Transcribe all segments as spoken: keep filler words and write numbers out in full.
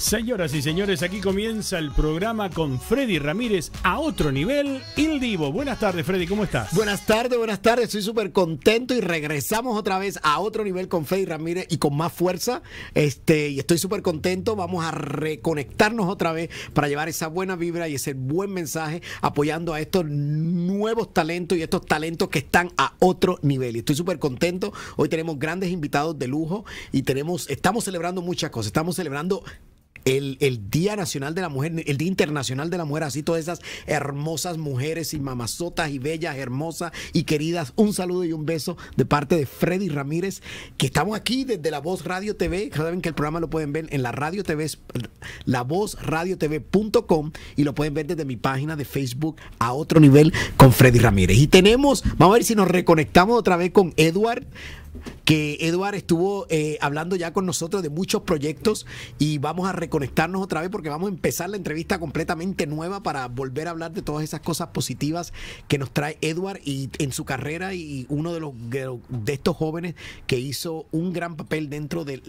Señoras y señores, aquí comienza el programa con Freddy Ramírez a otro nivel, Il Divo. Buenas tardes, Freddy, ¿cómo estás? Buenas tardes, buenas tardes, estoy súper contento y regresamos otra vez a otro nivel con Freddy Ramírez y con más fuerza. Este, y estoy súper contento, vamos a reconectarnos otra vez para llevar esa buena vibra y ese buen mensaje apoyando a estos nuevos talentos y estos talentos que están a otro nivel. Y estoy súper contento, hoy tenemos grandes invitados de lujo y tenemos, estamos celebrando muchas cosas, estamos celebrando El, el Día Nacional de la Mujer, el Día Internacional de la Mujer, así todas esas hermosas mujeres y mamazotas y bellas, hermosas y queridas. Un saludo y un beso de parte de Freddy Ramírez, que estamos aquí desde La Voz Radio T V. Saben que el programa lo pueden ver en la radio T V, la voz radio t v punto com, y lo pueden ver desde mi página de Facebook a otro nivel con Freddy Ramírez. Y tenemos, vamos a ver si nos reconectamos otra vez con Edward, que Edward estuvo eh, hablando ya con nosotros de muchos proyectos y vamos a reconectarnos otra vez porque vamos a empezar la entrevista completamente nueva para volver a hablar de todas esas cosas positivas que nos trae Edward y en su carrera, y uno de los de, de estos jóvenes que hizo un gran papel dentro de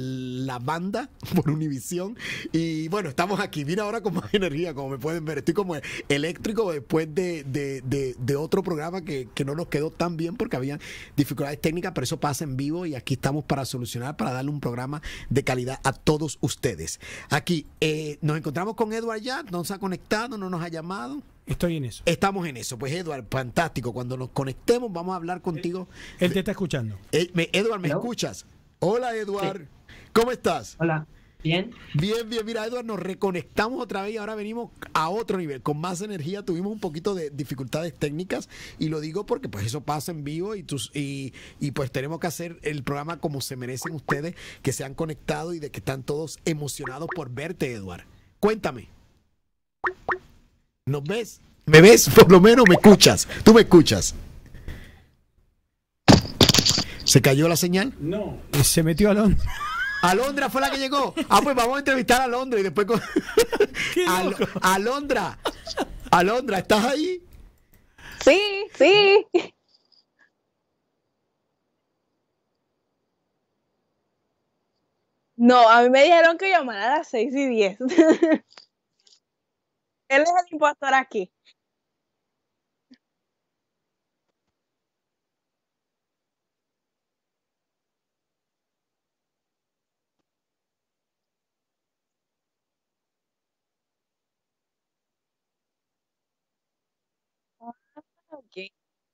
la banda por Univisión. Y bueno, estamos aquí, vine ahora con más energía, como me pueden ver, estoy como eléctrico después de, de, de, de otro programa que, que no nos quedó tan bien porque había dificultades técnicas, pero eso pasa en vivo y aquí estamos para solucionar, para darle un programa de calidad a todos ustedes. Aquí eh, nos encontramos con Edward ya, no se ha conectado, no nos ha llamado. Estoy en eso. Estamos en eso. Pues Edward, fantástico. Cuando nos conectemos vamos a hablar contigo. Él, él te está escuchando. Eh, me, Edward, ¿me ¿Hello? escuchas? Hola, Edward. Sí. ¿Cómo estás? Hola. Bien. Bien, bien. Mira, Edward, nos reconectamos otra vez y ahora venimos a otro nivel, con más energía. Tuvimos un poquito de dificultades técnicas y lo digo porque pues eso pasa en vivo y, tus, y, y pues tenemos que hacer el programa como se merecen ustedes, que se han conectado y de que están todos emocionados por verte, Edward. Cuéntame. ¿Nos ves? ¿Me ves? Por lo menos me escuchas. ¿Tú me escuchas? ¿Se cayó la señal? No. Se metió a Londres. Alondra fue la que llegó. Ah, pues vamos a entrevistar a Alondra y después con... Al... Alondra. Alondra, ¿estás ahí? Sí, sí. No, a mí me dijeron que llamara a las seis y diez. Él es el impostor aquí. Okay.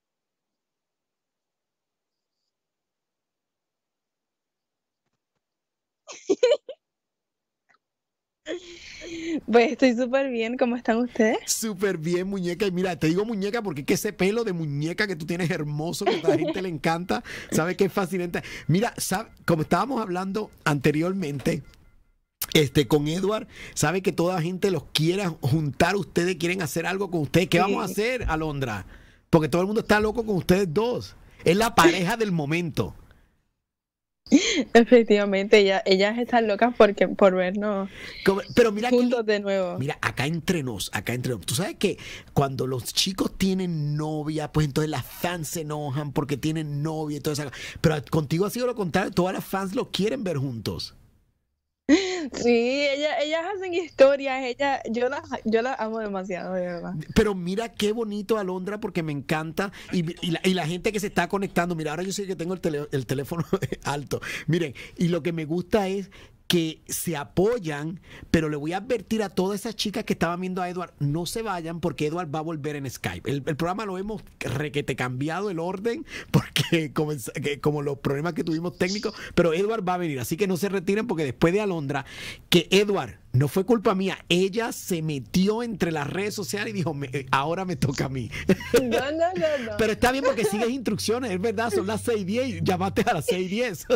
Pues estoy súper bien. ¿Cómo están ustedes? Súper bien, muñeca. Y mira, te digo muñeca porque es que ese pelo de muñeca que tú tienes hermoso, que a la gente le encanta, ¿sabes qué es fascinante? Mira, ¿sabe? Como estábamos hablando anteriormente, Este, con Edward, sabe que toda la gente los quiere juntar, ustedes quieren hacer algo con ustedes. ¿Qué sí. vamos a hacer, Alondra? Porque todo el mundo está loco con ustedes dos. Es la pareja del momento. Efectivamente, ella, ellas están locas porque, por vernos Como, pero mira juntos que, de nuevo. Mira, acá entre nos, acá entre nos. Tú sabes que cuando los chicos tienen novia, pues entonces las fans se enojan porque tienen novia y todo eso. Pero contigo ha sido lo contrario, todas las fans lo quieren ver juntos. Sí, ellas, ellas hacen historias, ellas, yo las, yo las amo demasiado, de verdad. Pero mira qué bonito, Alondra, porque me encanta. Y, y, la, y la gente que se está conectando, mira, ahora yo sé que tengo el, tele, el teléfono alto. Miren, y lo que me gusta es que se apoyan, pero le voy a advertir a todas esas chicas que estaban viendo a Edward, no se vayan porque Edward va a volver en Skype. El, el programa lo hemos requete cambiado el orden porque como, como los problemas que tuvimos técnicos, pero Edward va a venir, así que no se retiren porque después de Alondra, que Edward, no fue culpa mía, ella se metió entre las redes sociales y dijo, me, ahora me toca a mí. No, no, no, no. Pero está bien porque sigues instrucciones, es verdad, son las seis y diez y llamaste a las seis y diez.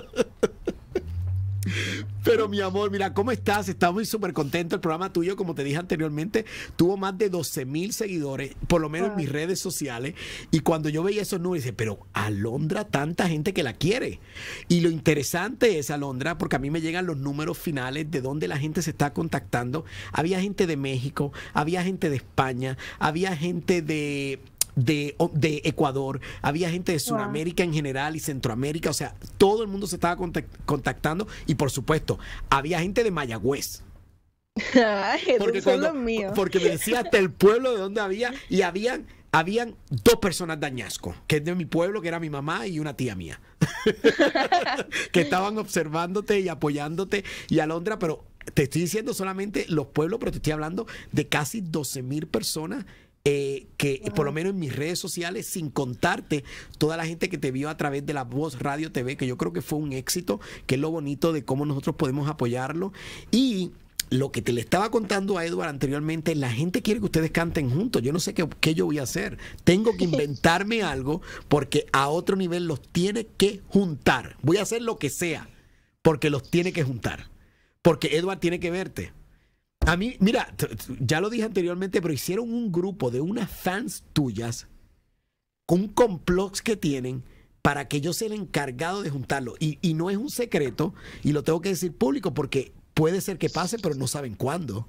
Pero mi amor, mira, ¿cómo estás? Estamos súper contentos. El programa tuyo, como te dije anteriormente, tuvo más de doce mil seguidores, por lo menos en mis redes sociales. Y cuando yo veía esos números, dice, pero Alondra, tanta gente que la quiere. Y lo interesante es, Alondra, porque a mí me llegan los números finales de donde la gente se está contactando. Había gente de México, había gente de España, había gente de... De, de Ecuador, había gente de Sudamérica en general y Centroamérica, o sea, todo el mundo se estaba contact, contactando y por supuesto, había gente de Mayagüez. Ay, Porque, esos son cuando- los míos. porque me decía hasta el pueblo de donde había, y habían, habían dos personas de Añasco, que es de mi pueblo, que era mi mamá y una tía mía, que estaban observándote y apoyándote, y Alondra, pero te estoy diciendo solamente los pueblos, pero te estoy hablando de casi doce mil personas. Eh, que por lo menos en mis redes sociales, sin contarte toda la gente que te vio a través de La Voz Radio T V, que yo creo que fue un éxito, que es lo bonito de cómo nosotros podemos apoyarlo. Y lo que te le estaba contando a Edward anteriormente, la gente quiere que ustedes canten juntos. Yo no sé qué, qué yo voy a hacer. Tengo que inventarme algo porque a otro nivel los tiene que juntar. Voy a hacer lo que sea porque los tiene que juntar. Porque Edward tiene que verte. A mí, mira, t- t- ya lo dije anteriormente, pero hicieron un grupo de unas fans tuyas con un complot que tienen para que yo sea el encargado de juntarlo. Y, y no es un secreto, y lo tengo que decir público porque puede ser que pase, pero no saben cuándo.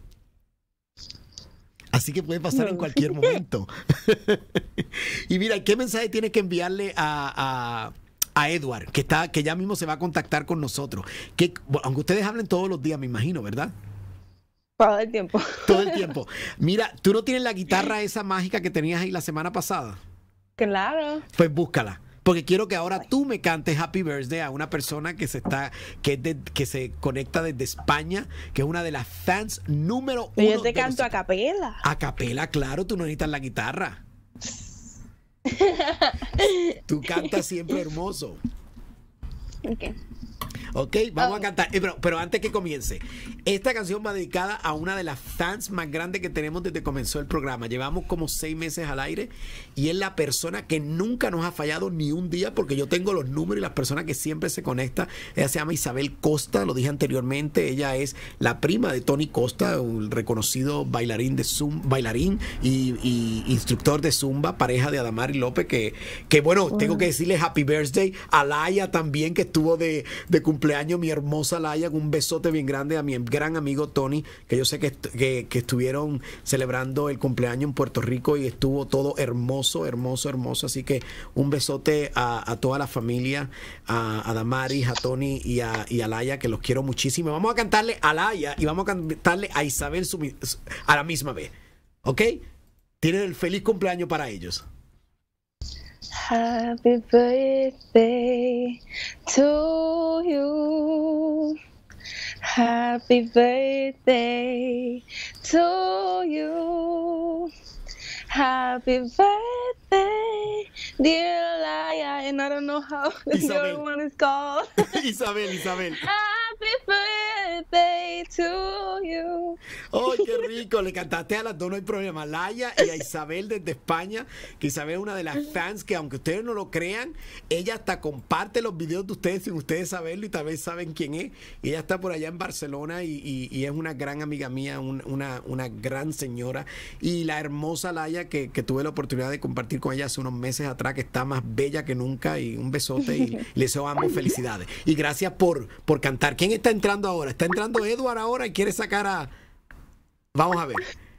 Así que puede pasar en cualquier momento. Y mira, ¿qué mensaje tienes que enviarle a... a a Edward, que está, que ya mismo se va a contactar con nosotros? Que, bueno, aunque ustedes hablen todos los días, me imagino, ¿verdad? Todo el tiempo. Todo el tiempo. Mira, ¿tú no tienes la guitarra esa mágica que tenías ahí la semana pasada? Claro. Pues búscala. Porque quiero que ahora tú me cantes Happy Birthday a una persona que se está, que, es de- que se conecta desde España, que es una de las fans número uno. Yo te de canto los- a capela. A capela, claro, tú no necesitas la guitarra. Tú cantas siempre hermoso. Ok. Ok, vamos Oh. a cantar. Eh, pero, pero antes que comience, esta canción va dedicada a una de las fans más grandes que tenemos desde que comenzó el programa. Llevamos como seis meses al aire y es la persona que nunca nos ha fallado ni un día porque yo tengo los números y las personas que siempre se conecta. Ella se llama Isabel Costa, lo dije anteriormente. Ella es la prima de Tony Costa, un reconocido bailarín de Zumba, bailarín y, y instructor de Zumba, pareja de Adamari López, que, que bueno, tengo que decirle Happy Birthday a Laia también, que estuvo de, de cumpleaños, mi hermosa Laia, un besote bien grande a mi gran amigo Tony, que yo sé que, est- que, que estuvieron celebrando el cumpleaños en Puerto Rico y estuvo todo hermoso, hermoso, hermoso. Así que un besote a, a toda la familia, a, a Damaris, a Tony y a, y a Laia, que los quiero muchísimo. Vamos a cantarle a Laia y vamos a cantarle a Isabel su- a la misma vez. ¿Ok? Tienen el feliz cumpleaños para ellos. Happy birthday to you. Happy birthday to you. Happy birthday, dear Laia. And I don't know how Isabel. your one is called. Isabel, Isabel. Happy birthday to you. ¡Ay, qué rico! Le cantaste a las dos, no hay problema. Laia y a Isabel desde España, que Isabel es una de las fans que, aunque ustedes no lo crean, ella hasta comparte los videos de ustedes sin ustedes saberlo y tal vez saben quién es. Y ella está por allá en Barcelona y, y- y es una gran amiga mía, un- una, una gran señora. Y la hermosa Laia, que, que tuve la oportunidad de compartir con ella hace unos meses atrás, que está más bella que nunca, y un besote y les deseo a ambos felicidades. Y gracias por, por cantar. ¿Quién está entrando ahora? Está entrando Edward ahora y quiere sacar a... Vamos a ver.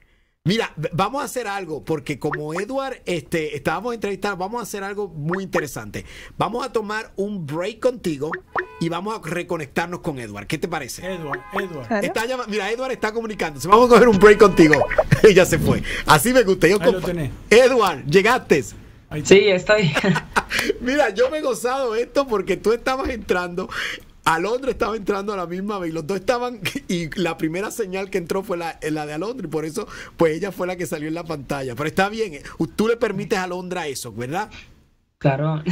Mira, v- vamos a hacer algo, porque como Edward este, estábamos entrevistando, vamos a hacer algo muy interesante. Vamos a tomar un break contigo y vamos a reconectarnos con Edward. ¿Qué te parece? Edward, Edward. Claro. Está llama- Mira, Edward está comunicándose. Vamos a coger un break contigo. Y ya se fue. Así me gusta. Yo Ahí lo compa- tenés. Edward, llegaste. Ahí está. Sí, estoy. Mira, yo me he gozado esto porque tú estabas entrando, Alondra estaba entrando a la misma vez y los dos estaban, y la primera señal que entró fue la, la de Alondra y por eso pues ella fue la que salió en la pantalla. Pero está bien, eh, tú le permites a Alondra eso, ¿verdad? Claro.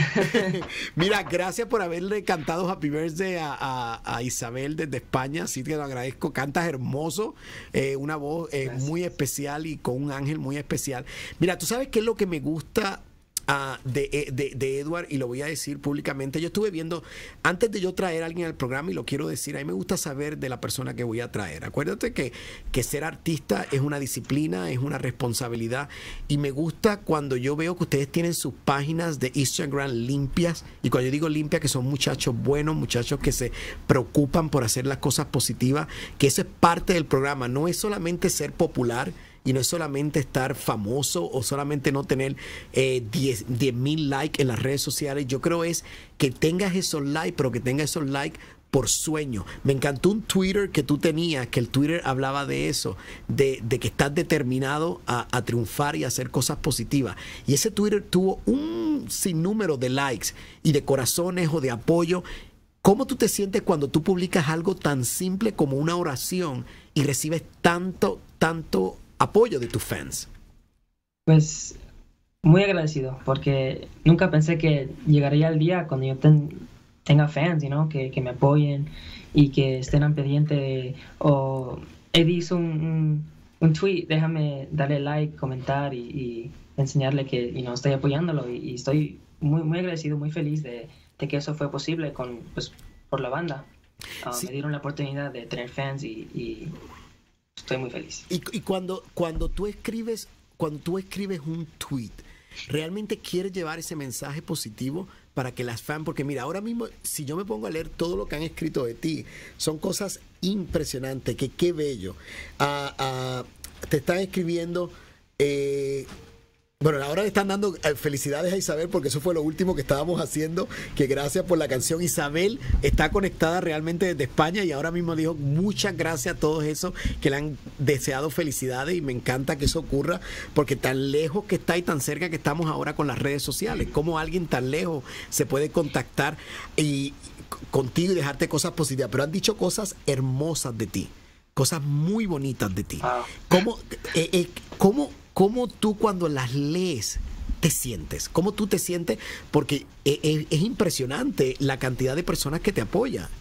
Mira, gracias por haberle cantado Happy Birthday a, a- a Isabel desde España, sí que lo agradezco, cantas hermoso, eh, una voz eh, Gracias. muy especial y con un ángel muy especial. Mira, ¿tú sabes qué es lo que me gusta ah, de, eh, de, de Edward? Y lo voy a decir públicamente. Yo estuve viendo, antes de yo traer a alguien al programa, y lo quiero decir, a mí me gusta saber de la persona que voy a traer. Acuérdate que, que ser artista es una disciplina, es una responsabilidad, y me gusta cuando yo veo que ustedes tienen sus páginas de Instagram limpias, y cuando yo digo limpias, que son muchachos buenos, muchachos que se preocupan por hacer las cosas positivas, que eso es parte del programa, no es solamente ser popular, y no es solamente estar famoso o solamente no tener eh, diez mil likes en las redes sociales. Yo creo es que tengas esos likes, pero que tengas esos likes por sueño. Me encantó un Twitter que tú tenías, que el Twitter hablaba de eso, de, de que estás determinado a, a triunfar y a hacer cosas positivas. Y ese Twitter tuvo un sinnúmero de likes y de corazones o de apoyo. ¿Cómo tú te sientes cuando tú publicas algo tan simple como una oración y recibes tanto, tanto apoyo de tus fans? Pues muy agradecido, porque nunca pensé que llegaría el día cuando yo ten, tenga fans, you know, que, que me apoyen y que estén al pendiente de, o Eddie hizo un, un, un tweet, déjame darle like, comentar y, y enseñarle que you know, estoy apoyándolo y, y estoy muy, muy agradecido, muy feliz de, de que eso fue posible con, pues, por la banda. Uh, sí. Me dieron la oportunidad de tener fans y, y estoy muy feliz. Y, y cuando, cuando tú escribes, cuando tú escribes un tweet, ¿realmente quieres llevar ese mensaje positivo para que las fans, porque mira, ahora mismo, si yo me pongo a leer todo lo que han escrito de ti, son cosas impresionantes, que qué bello. Uh, uh, te están escribiendo, eh, bueno, ahora le están dando felicidades a Isabel porque eso fue lo último que estábamos haciendo, que gracias por la canción. Isabel está conectada realmente desde España y ahora mismo dijo muchas gracias a todos esos que le han deseado felicidades y me encanta que eso ocurra porque tan lejos que está y tan cerca que estamos ahora con las redes sociales, cómo alguien tan lejos se puede contactar y contigo y dejarte cosas positivas, pero han dicho cosas hermosas de ti, cosas muy bonitas de ti. ¿Cómo, eh, eh, cómo ¿Cómo tú cuando las lees te sientes? ¿Cómo tú te sientes? Porque es, es, es impresionante la cantidad de personas que te apoyan.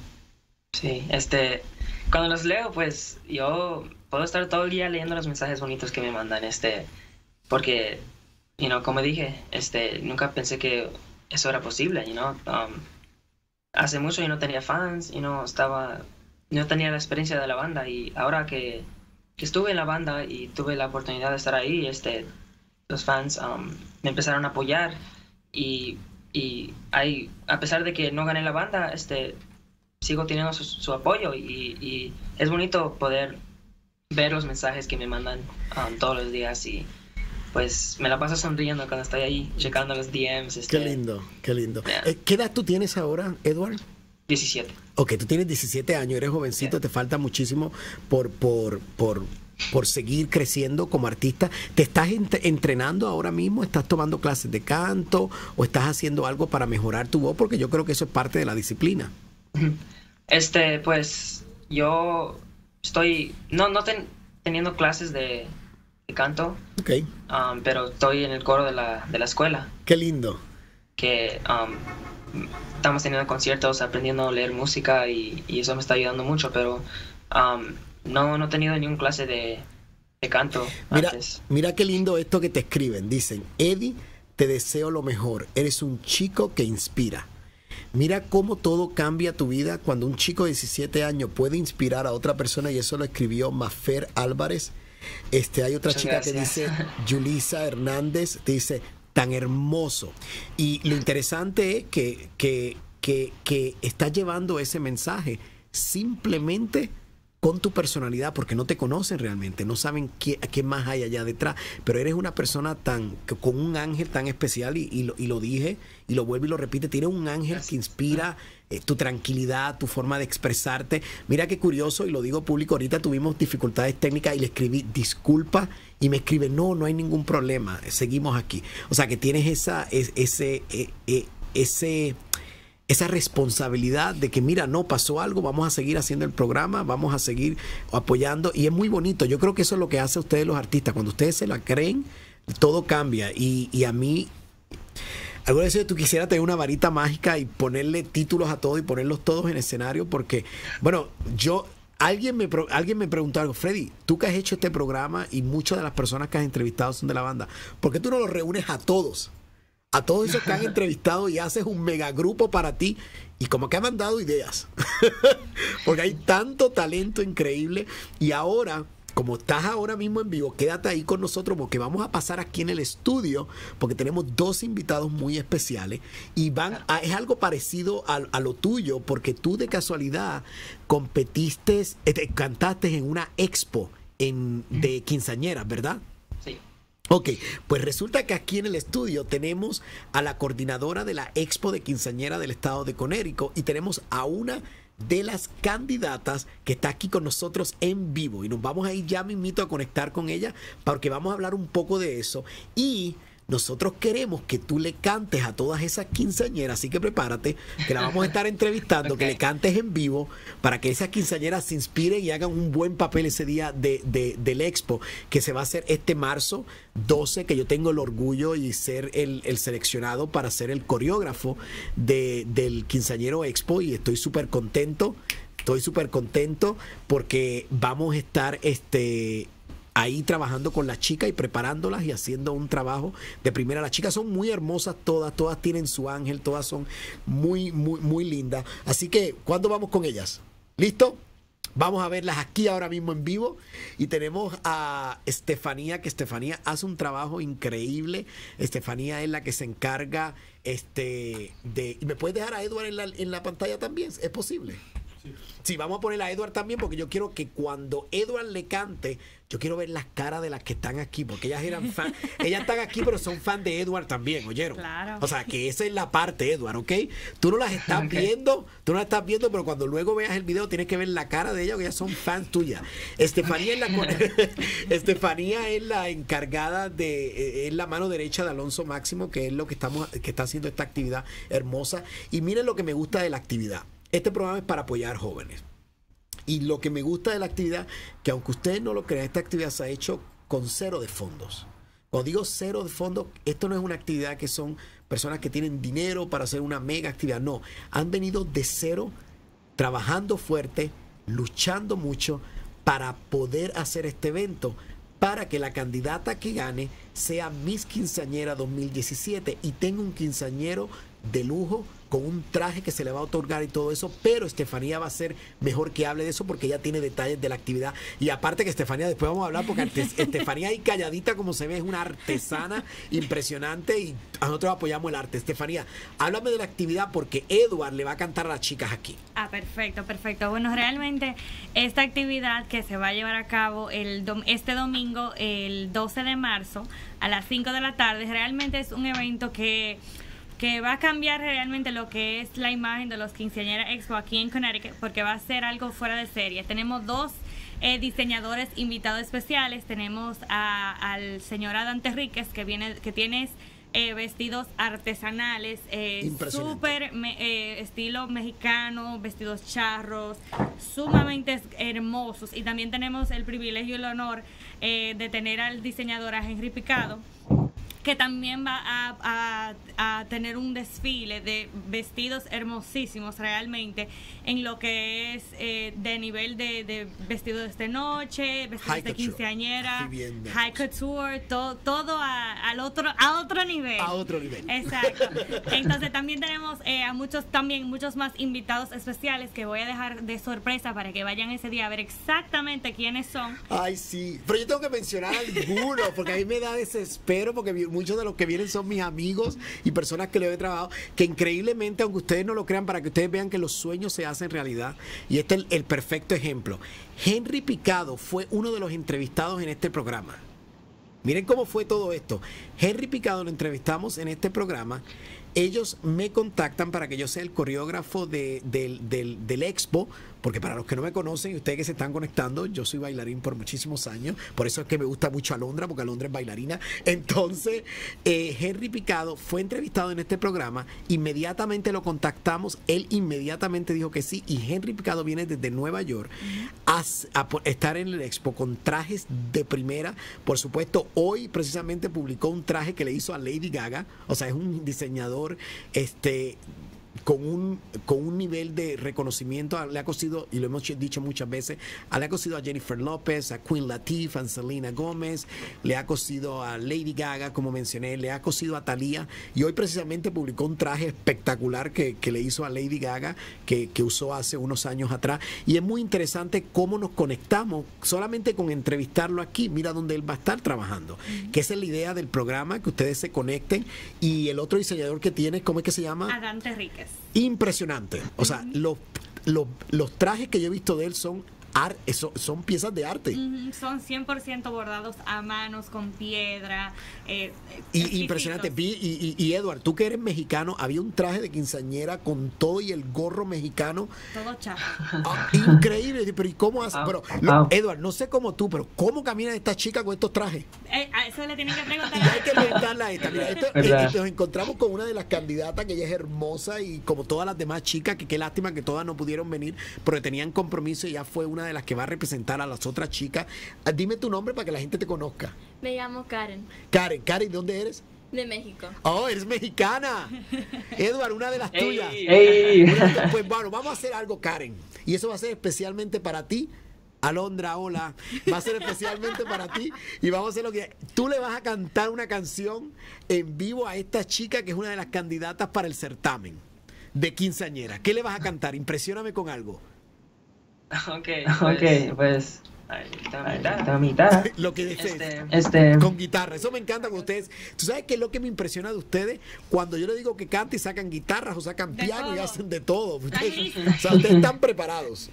Sí, este, cuando los leo, pues yo puedo estar todo el día leyendo los mensajes bonitos que me mandan, este, porque, you know, como dije, este, nunca pensé que eso era posible, you know. Um, hace mucho yo no tenía fans, you know, estaba, no tenía la experiencia de la banda y ahora que que estuve en la banda y tuve la oportunidad de estar ahí, este, los fans um, me empezaron a apoyar y, y hay, a pesar de que no gané la banda, este, sigo teniendo su, su apoyo y, y es bonito poder ver los mensajes que me mandan um, todos los días y pues me la paso sonriendo cuando estoy ahí checando los D Ms. Este, qué lindo, qué lindo. Yeah. Eh, ¿Qué edad tú tienes ahora, Edward? diecisiete. Ok, tú tienes diecisiete años, eres jovencito, yeah. Te falta muchísimo por, por, por, por seguir creciendo como artista. ¿Te estás ent entrenando ahora mismo? ¿Estás tomando clases de canto? ¿O estás haciendo algo para mejorar tu voz? Porque yo creo que eso es parte de la disciplina. Este, pues, yo estoy, no, no ten, teniendo clases de, de canto, okay. um, pero estoy en el coro de la, de la escuela. Qué lindo. Que... Um, estamos teniendo conciertos, aprendiendo a leer música y, y eso me está ayudando mucho, pero um, no, no he tenido ninguna clase de, de canto mira, antes. Mira qué lindo esto que te escriben. Dicen, Eddie, te deseo lo mejor. Eres un chico que inspira. Mira cómo todo cambia tu vida cuando un chico de diecisiete años puede inspirar a otra persona y eso lo escribió Mafer Álvarez. Este, hay otra Muchas chica gracias. que dice, Yulisa Hernández, te dice, tan hermoso. Y lo interesante es que, que, que, que estás llevando ese mensaje simplemente con tu personalidad, porque no te conocen realmente, no saben qué, qué más hay allá detrás, pero eres una persona tan con un ángel tan especial y, y, lo, y lo dije y lo vuelvo y lo repite, tienes un ángel que inspira eh, tu tranquilidad, tu forma de expresarte. Mira qué curioso, y lo digo público, ahorita tuvimos dificultades técnicas y le escribí disculpa y me escribe, no, no hay ningún problema, seguimos aquí. O sea que tienes esa, es, ese, eh, eh, ese esa responsabilidad de que mira, no pasó algo, vamos a seguir haciendo el programa, vamos a seguir apoyando y es muy bonito. Yo creo que eso es lo que hace a ustedes los artistas, cuando ustedes se la creen, todo cambia y, y a mí alguna vez tú quisieras tener una varita mágica y ponerle títulos a todos y ponerlos todos en escenario porque, bueno, yo alguien me, alguien me preguntó algo, Freddy, tú que has hecho este programa y muchas de las personas que has entrevistado son de la banda, ¿por qué tú no los reúnes a todos? A todos esos que han entrevistado y haces un megagrupo para ti y como que han dado ideas. Porque hay tanto talento increíble y ahora, como estás ahora mismo en vivo, quédate ahí con nosotros porque vamos a pasar aquí en el estudio porque tenemos dos invitados muy especiales y van a, es algo parecido a, a lo tuyo porque tú de casualidad competiste, eh, cantaste en una expo en, de quinceañeras, ¿verdad? Sí. Ok, pues resulta que aquí en el estudio tenemos a la coordinadora de la Expo de Quinceañera del estado de Connecticut y tenemos a una de las candidatas que está aquí con nosotros en vivo. Y nos vamos a ir ya mismito a conectar con ella porque vamos a hablar un poco de eso. Y nosotros queremos que tú le cantes a todas esas quinceañeras, así que prepárate, que la vamos a estar entrevistando, okay. Que le cantes en vivo para que esas quinceañeras se inspiren y hagan un buen papel ese día de, de, del Expo, que se va a hacer este marzo doce, que yo tengo el orgullo y ser el, el seleccionado para ser el coreógrafo de, del Quinceañero Expo, y estoy súper contento, estoy súper contento porque vamos a estar este... ahí trabajando con las chicas y preparándolas y haciendo un trabajo de primera. Las chicas son muy hermosas todas, todas tienen su ángel, todas son muy, muy, muy lindas. Así que, ¿cuándo vamos con ellas? ¿Listo? Vamos a verlas aquí ahora mismo en vivo. Y tenemos a Estefanía, que Estefanía hace un trabajo increíble. Estefanía es la que se encarga este, de... ¿Y me puedes dejar a Edward en la, en la pantalla también? ¿Es posible? Sí, vamos a poner a Edward también porque yo quiero que cuando Edward le cante, yo quiero ver las caras de las que están aquí, porque ellas eran fan, ellas están aquí pero son fan de Edward también, ¿oyeron? Claro. O sea, que esa es la parte, Edward, ¿ok? Tú no las estás okay. viendo, tú no las estás viendo, pero cuando luego veas el video tienes que ver la cara de ellas, que ellas son fans tuyas. Estefanía, okay. es la, Estefanía es la encargada de, es la mano derecha de Alonso Máximo, que es lo que estamos, que está haciendo esta actividad hermosa. Y miren lo que me gusta de la actividad. Este programa es para apoyar jóvenes. Y lo que me gusta de la actividad, que aunque ustedes no lo crean, esta actividad se ha hecho con cero de fondos. Cuando digo cero de fondos, esto no es una actividad que son personas que tienen dinero para hacer una mega actividad. No, han venido de cero, trabajando fuerte, luchando mucho para poder hacer este evento, para que la candidata que gane sea Miss Quinceañera dos mil diecisiete y tenga un quinceañero de lujo con un traje que se le va a otorgar y todo eso, pero Estefanía va a ser mejor que hable de eso porque ella tiene detalles de la actividad. Y aparte que Estefanía, después vamos a hablar porque Estefanía ahí calladita como se ve, es una artesana impresionante y nosotros apoyamos el arte. Estefanía, háblame de la actividad porque Edward le va a cantar a las chicas aquí. Ah, perfecto, perfecto. Bueno, realmente esta actividad que se va a llevar a cabo el dom este domingo, el doce de marzo, a las cinco de la tarde, realmente es un evento que... que va a cambiar realmente lo que es la imagen de los Quinceañera Expo aquí en Connecticut, porque va a ser algo fuera de serie. Tenemos dos eh, diseñadores invitados especiales. Tenemos a, al señor Adán Terríquez, que viene, que tiene eh, vestidos artesanales, eh, súper me, eh, estilo mexicano, vestidos charros, sumamente hermosos. Y también tenemos el privilegio y el honor eh, de tener al diseñador a Henry Picado, que también va a, a, a tener un desfile de vestidos hermosísimos realmente en lo que es eh, de nivel de, de vestidos de noche, vestidos high de quinceañera, high couture, todo, todo a, al otro, a otro nivel. A otro nivel. Exacto. Entonces también tenemos eh, a muchos, también muchos más invitados especiales que voy a dejar de sorpresa para que vayan ese día a ver exactamente quiénes son. Ay, sí. Pero yo tengo que mencionar algunos porque a mí me da desespero porque muchos de los que vienen son mis amigos y personas que le he trabajado, que increíblemente, aunque ustedes no lo crean, para que ustedes vean que los sueños se hacen realidad, y este es el, el perfecto ejemplo. Henry Picado fue uno de los entrevistados en este programa. Miren cómo fue todo esto. Henry Picado lo entrevistamos en este programa. Ellos me contactan para que yo sea el coreógrafo de, del, del, del Expo, porque para los que no me conocen y ustedes que se están conectando, yo soy bailarín por muchísimos años, por eso es que me gusta mucho Alondra, porque Alondra es bailarina. Entonces, eh, Henry Picado fue entrevistado en este programa, inmediatamente lo contactamos, él inmediatamente dijo que sí, y Henry Picado viene desde Nueva York a, a estar en el Expo con trajes de primera. Por supuesto, hoy precisamente publicó un traje que le hizo a Lady Gaga, o sea, es un diseñador este con un, con un nivel de reconocimiento. Le ha cosido, y lo hemos dicho muchas veces, le ha cosido a Jennifer López, a Queen Latifah, a Selena Gómez, le ha cosido a Lady Gaga, como mencioné, le ha cosido a Thalía, y hoy precisamente publicó un traje espectacular que, que le hizo a Lady Gaga, que, que usó hace unos años atrás, y es muy interesante cómo nos conectamos solamente con entrevistarlo aquí. Mira dónde él va a estar trabajando, mm-hmm. que esa es la idea del programa, que ustedes se conecten. Y el otro diseñador que tiene, ¿cómo es que se llama? Adán Terríquez. Impresionante. O sea, los, los, los trajes que yo he visto de él son ar, eso, son piezas de arte. Mm, son cien por ciento bordados a manos, con piedra. Eh, Y exquisitos. impresionante. Vi, y, y, y Edward, tú que eres mexicano, había un traje de quinceañera con todo y el gorro mexicano. Todo chato. Ah, increíble. Pero ¿y cómo hace? Wow. Pero, lo- Edward, no sé cómo tú, pero ¿cómo caminan estas chicas con estos trajes? Eh, a eso le tienen que preguntar Y hay que preguntarle a esta. Mira, esto, ¿Verdad? eh, nos encontramos con una de las candidatas, que ella es hermosa y como todas las demás chicas, que qué lástima que todas no pudieron venir, porque tenían compromiso y ella fue una de las que va a representar a las otras chicas. Ah, dime tu nombre para que la gente te conozca. Me llamo Karen, Karen, Karen, ¿de dónde eres? de México. Oh, eres mexicana. Edward, una de las Ey. tuyas. ¡Ey! Una- Pues bueno, vamos a hacer algo, Karen. Y eso va a ser especialmente para ti. Alondra, hola. Va a ser especialmente para ti. Y vamos a hacer lo que... Tú le vas a cantar una canción en vivo a esta chica que es una de las candidatas para el certamen de quinceañera. ¿Qué le vas a cantar? Impresióname con algo. Ok, Ok, pues, pues, ahí está mi ahí guitarra. está mi guitarra. Lo que desees. Este, Este, Con guitarra, eso me encanta con ustedes. ¿Tú sabes qué es lo que me impresiona de ustedes? Cuando yo les digo que canten y sacan guitarras o sacan De piano y todo. hacen de todo. Ustedes, listos. o sea, ustedes están preparados.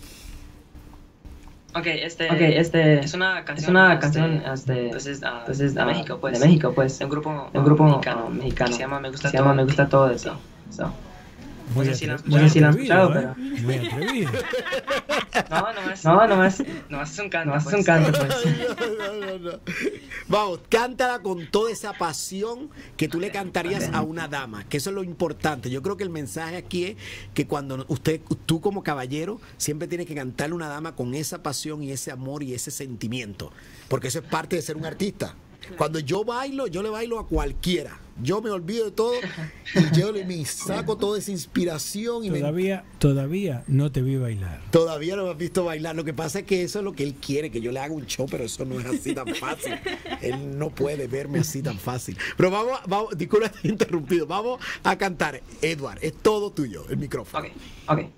ok, este, ok, este, es una es canción, una este, canción, este, pues es, ah, pues es, de ah, México, pues, de México, pues, de un grupo, de un grupo mexicano, ah, mexicano, que se llama Me Gusta se llama Todo Me de Gusta Ti. Todo de Ti. So, So, Muy, No sé si lo atre- han muy escuchado. No sé si lo han atrevido, escuchado, ¿eh? Muy atrevido. No, nomás, no, nomás, nomás es un canto, nomás es pues. un canto, pues. No, no, no, no. Vamos, cántala con toda esa pasión que tú le cantarías a una dama, que eso es lo importante. Yo creo que el mensaje aquí es que cuando usted, tú como caballero, siempre tienes que cantarle a una dama con esa pasión y ese amor y ese sentimiento, porque eso es parte de ser un artista. Cuando yo bailo, yo le bailo a cualquiera. Yo me olvido de todo y yo le me saco toda esa inspiración y me Todavía, todavía no te vi bailar. Todavía no me has visto bailar. Lo que pasa es que eso es lo que él quiere, que yo le haga un show, pero eso no es así tan fácil. Él no puede verme así tan fácil. Pero vamos, vamos, disculpa que te he interrumpido. Vamos a cantar. Edward, es todo tuyo, el micrófono. Ok. Ok.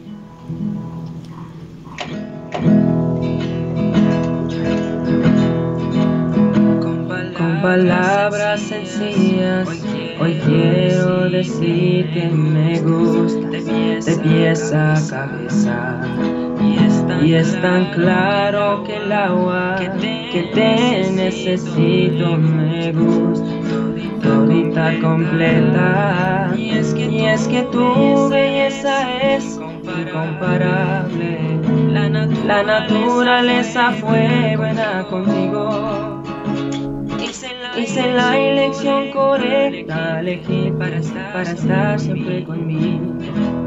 Con palabras sencillas, hoy quiero decir que me gusta de pies a cabeza. Y es tan claro que el agua que te necesito me gusta todita completa. Y es que tu belleza es incomparable. La naturaleza fue buena contigo. Hice la elección correcta, elegí para estar, para estar siempre conmigo.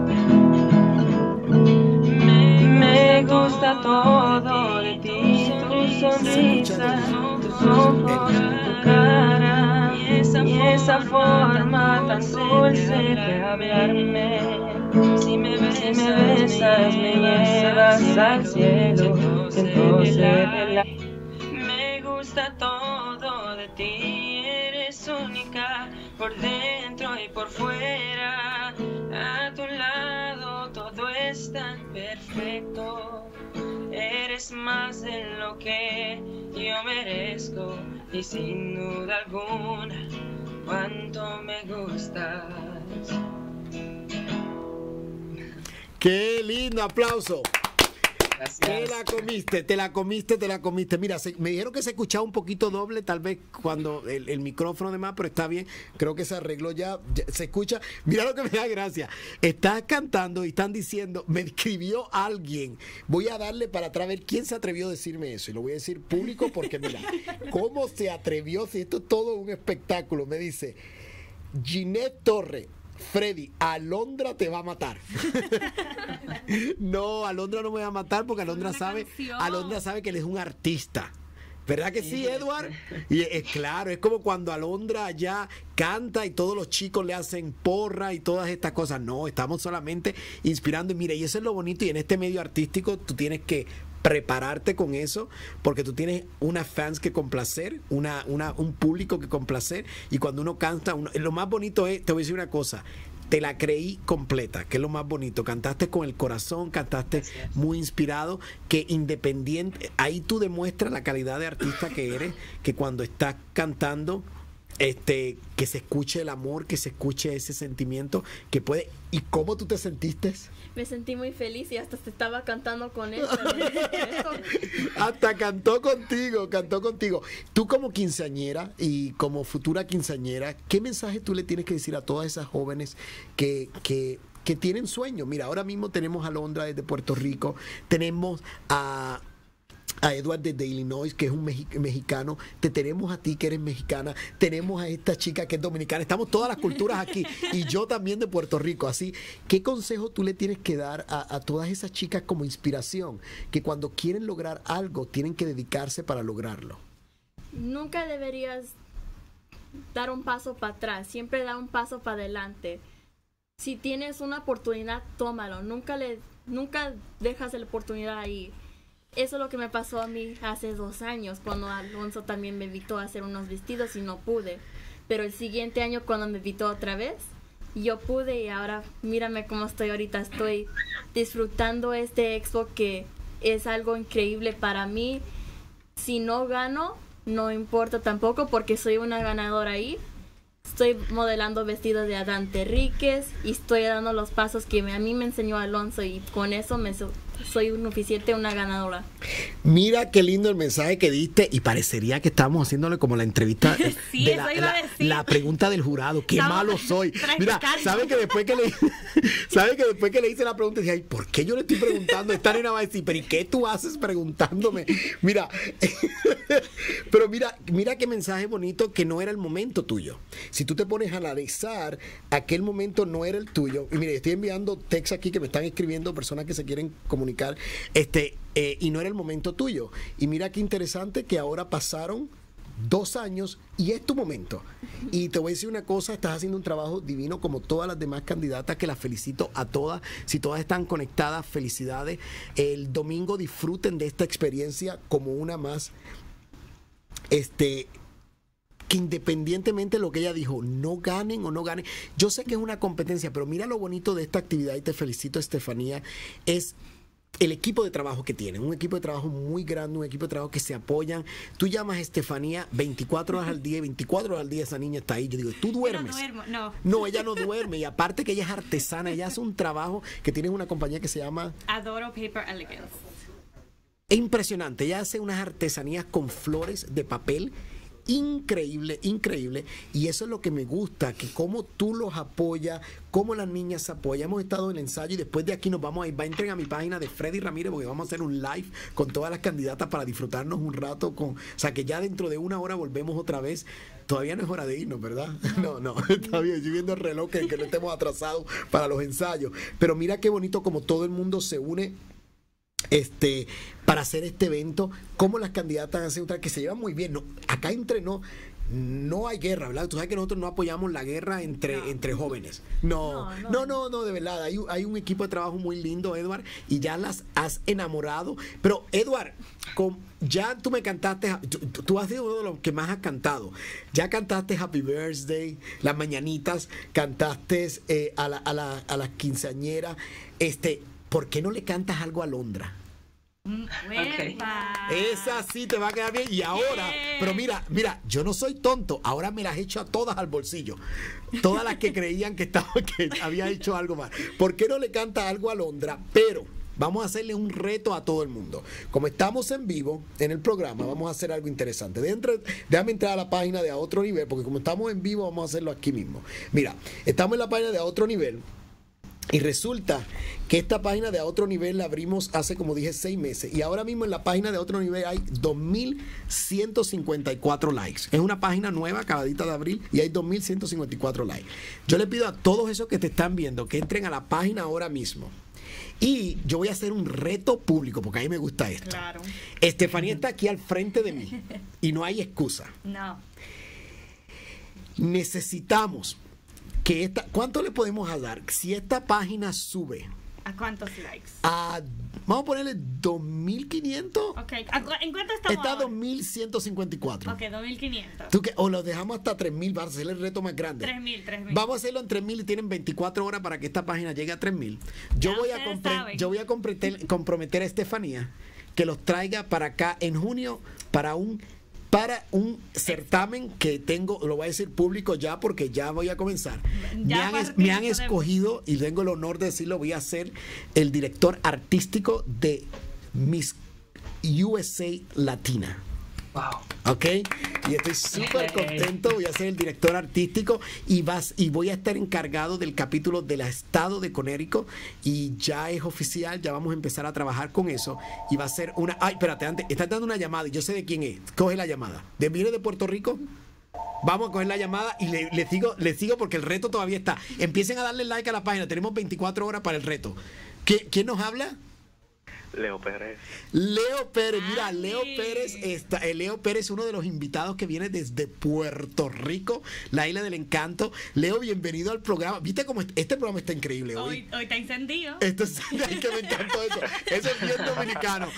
Me gusta todo de ti, tu sonrisa, tus ojos, tu cara y esa forma tan dulce de hablarme. Si me besas, me llevas al cielo, siento ser la... Me gusta todo de ti, eres única por dentro y por fuera. A tu lado todo es tan perfecto. Eres más de lo que yo merezco y sin duda alguna cuánto me gustas. Qué lindo aplauso. Gracias. Te la comiste, te la comiste, te la comiste. Mira, se- me dijeron que se escuchaba un poquito doble, tal vez cuando el, el micrófono de más, pero está bien. Creo que se arregló ya, ya se escucha. Mira lo que me da gracia. Estás cantando y están diciendo, me escribió alguien. Voy a darle para atrás a ver quién se atrevió a decirme eso. Y lo voy a decir público porque mira, ¿cómo se atrevió? Si esto es todo un espectáculo. Me dice, Ginette Torre. Freddy, Alondra te va a matar. No, Alondra no me va a matar porque Alondra Una sabe, canción. Alondra sabe que él es un artista. ¿Verdad que sí, Edward? Y es claro, es como cuando Alondra allá canta y todos los chicos le hacen porra y todas estas cosas. No, estamos solamente inspirando. Y mira, y eso es lo bonito. Y en este medio artístico tú tienes que prepararte con eso, porque tú tienes unas fans que complacer, una, una, un público que complacer, y cuando uno canta, uno, lo más bonito es, te voy a decir una cosa, te la creí completa, que es lo más bonito, cantaste con el corazón, cantaste muy inspirado, que independiente, ahí tú demuestras la calidad de artista que eres, que cuando estás cantando este, que se escuche el amor, que se escuche ese sentimiento que puede. ¿Y cómo tú te sentiste? Me sentí muy feliz y hasta se estaba cantando con él. Hasta cantó contigo, cantó contigo. Tú como quinceañera y como futura quinceañera, ¿qué mensaje tú le tienes que decir a todas esas jóvenes que, que, que tienen sueños? Mira, ahora mismo tenemos a Londra desde Puerto Rico, tenemos a... a Edward desde Illinois, que es un mexi mexicano, te tenemos a ti que eres mexicana, tenemos a esta chica que es dominicana, estamos todas las culturas aquí y yo también de Puerto Rico. Así, ¿qué consejo tú le tienes que dar a, a todas esas chicas como inspiración, que cuando quieren lograr algo tienen que dedicarse para lograrlo? Nunca deberías dar un paso para atrás, siempre da un paso para adelante. Si tienes una oportunidad, tómalo, nunca, le, nunca dejas la oportunidad ahí. Eso es lo que me pasó a mí hace dos años, cuando Alonso también me invitó a hacer unos vestidos y no pude. Pero el siguiente año, cuando me invitó otra vez, yo pude y ahora mírame cómo estoy ahorita. Estoy disfrutando este expo que es algo increíble para mí. Si no gano, no importa tampoco porque soy una ganadora ahí. Estoy modelando vestidos de Adán Terríquez y estoy dando los pasos que me, a mí me enseñó Alonso y con eso me soy un oficiante, una ganadora. Mira qué lindo el mensaje que diste y parecería que estamos haciéndole como la entrevista sí, de eso la, iba la, a decir. la pregunta del jurado. Qué Estamos malo soy. Mira, practicando. ¿sabe que después que le sabe que después que le hice la pregunta decía, ay, ¿por qué yo le estoy preguntando? Esta nena va a decir, pero ¿y qué tú haces preguntándome? Mira, pero mira, mira qué mensaje bonito, que no era el momento tuyo. Si tú te pones a analizar, aquel momento no era el tuyo. Y mire, estoy enviando textos aquí que me están escribiendo personas que se quieren comunicar, este, eh, y no era el momento tuyo. Y mira qué interesante que ahora pasaron dos años y es tu momento. Y te voy a decir una cosa, estás haciendo un trabajo divino como todas las demás candidatas, que las felicito a todas. Si todas están conectadas, felicidades. El domingo disfruten de esta experiencia como una más. Este... que independientemente de lo que ella dijo, no ganen o no ganen, yo sé que es una competencia, pero mira lo bonito de esta actividad, y te felicito, Estefanía, es el equipo de trabajo que tienen, un equipo de trabajo muy grande, un equipo de trabajo que se apoyan. Tú llamas a Estefanía veinticuatro horas al día, veinticuatro horas al día esa niña está ahí. Yo digo, ¿tú duermes? Yo no duermo, no. No, ella no duerme, y aparte que ella es artesana, ella hace un trabajo que tiene una compañía que se llama Adoro Paper Elegance. Es impresionante, ella hace unas artesanías con flores de papel. Increíble, increíble. Y eso es lo que me gusta, que cómo tú los apoyas, cómo las niñas se apoyan. Hemos estado en el ensayo y después de aquí nos vamos a ir. Va a entrar a mi página de Freddy Ramírez porque vamos a hacer un live con todas las candidatas para disfrutarnos un rato. Con, o sea, que ya dentro de una hora volvemos otra vez. Todavía no es hora de irnos, ¿verdad? No, no, está bien. Estoy viendo el reloj que, que no estemos atrasados para los ensayos. Pero mira qué bonito como todo el mundo se une este para hacer este evento, como las candidatas hacen otra que se llevan muy bien. No, acá entre no no hay guerra, ¿verdad? Tú sabes que nosotros no apoyamos la guerra entre, no. entre jóvenes. No, no, no, no, no, de verdad. Hay, hay un equipo de trabajo muy lindo, Edward, y ya las has enamorado. Pero, Edward, con, ya tú me cantaste, tú, tú has sido uno de los que más has cantado. Ya cantaste Happy Birthday, las mañanitas, cantaste eh, a, la, a, la, a las quinceañeras. Este, ¿por qué no le cantas algo a Londra? Okay. Esa sí te va a quedar bien. Y ahora, yeah. pero mira, mira, yo no soy tonto. Ahora me las he hecho a todas al bolsillo. Todas las que creían que estaba, que había hecho algo más. ¿Por qué no le canta algo a Londra? Pero vamos a hacerle un reto a todo el mundo. Como estamos en vivo en el programa, vamos a hacer algo interesante. Dentro, déjame entrar a la página de A Otro Nivel, porque como estamos en vivo, vamos a hacerlo aquí mismo. Mira, estamos en la página de A Otro Nivel. Y resulta que esta página de A Otro Nivel la abrimos hace, como dije, seis meses. Y ahora mismo en la página de A Otro Nivel hay dos mil ciento cincuenta y cuatro likes. Es una página nueva, acabadita de abrir, y hay dos mil ciento cincuenta y cuatro likes. Yo le pido a todos esos que te están viendo que entren a la página ahora mismo. Y yo voy a hacer un reto público, porque a mí me gusta esto. Claro. Estefanía está aquí al frente de mí. Y no hay excusa. No. Necesitamos... Que esta, ¿cuánto le podemos dar? Si esta página sube... ¿A cuántos likes? A, vamos a ponerle dos mil quinientos. Ok. ¿En cuánto estamos Está a ahora? dos mil ciento cincuenta y cuatro. Ok, dos mil quinientos. ¿Tú qué? O lo dejamos hasta tres mil para hacer el reto más grande. tres mil, tres mil. Vamos a hacerlo en tres mil y tienen veinticuatro horas para que esta página llegue a tres mil. Yo, Ya voy a ustedes compre- saben. yo voy a comprometer, comprometer a Estefanía que los traiga para acá en junio para un para un certamen que tengo, lo voy a decir público ya porque ya voy a comenzar. Me Ya han, para es- me han podemos. escogido y tengo el honor de decirlo, voy a ser el director artístico de Miss U S A Latina. Wow. ¿Ok? Y estoy súper contento. Voy a ser el director artístico y, vas, y voy a estar encargado del capítulo del estado de Connecticut. Y ya es oficial, ya vamos a empezar a trabajar con eso. Y va a ser una. Ay, espérate, antes, estás dando una llamada y yo sé de quién es. Coge la llamada. ¿De viene de Puerto Rico? Vamos a coger la llamada y le, le sigo, le sigo porque el reto todavía está. Empiecen a darle like a la página. Tenemos veinticuatro horas para el reto. ¿Qui- ¿Quién nos habla? Leo Pérez. Leo Pérez, mira, Ay. Leo Pérez está, eh, Leo Pérez es uno de los invitados que viene desde Puerto Rico, la isla del encanto. Leo, bienvenido al programa. ¿Viste cómo este, este programa está increíble hoy? Hoy, hoy está encendido. Esto es ay, que me encantó eso. Eso es bien dominicano.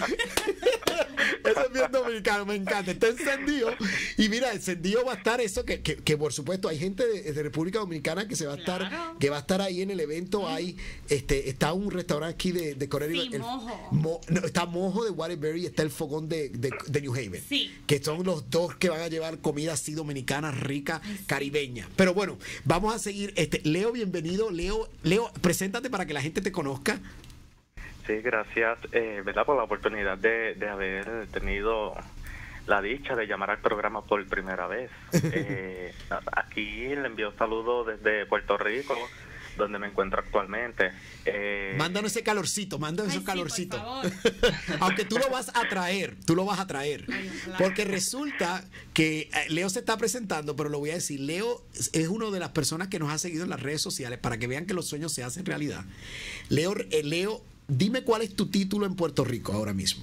Eso es bien dominicano, me encanta. Está encendido. Y mira, encendido va a estar eso que, que, que por supuesto hay gente de, de República Dominicana que se va a estar, Claro. que va a estar ahí en el evento. Hay, este, está un restaurante aquí de, de Connecticut, Sí, el- Mojo. Mo- no, está Mojo de Waterbury y está el fogón de, de, de New Haven. Sí. Que son los dos que van a llevar comida así dominicana, rica, caribeña. Pero bueno, vamos a seguir. Este, Leo, bienvenido. Leo, Leo, preséntate para que la gente te conozca. Sí, gracias, eh, ¿verdad? Por la oportunidad de, de haber tenido la dicha de llamar al programa por primera vez. Eh, aquí le envío saludos desde Puerto Rico, donde me encuentro actualmente. Eh, Mándanos ese calorcito, mándanos Ay, ese sí, calorcito. por favor. Aunque tú lo vas a traer, tú lo vas a traer. Ay, ojalá. Porque resulta que eh, Leo se está presentando, pero lo voy a decir. Leo es es una de las personas que nos ha seguido en las redes sociales para que vean que los sueños se hacen realidad. Leo, eh, Leo, dime cuál es tu título en Puerto Rico ahora mismo.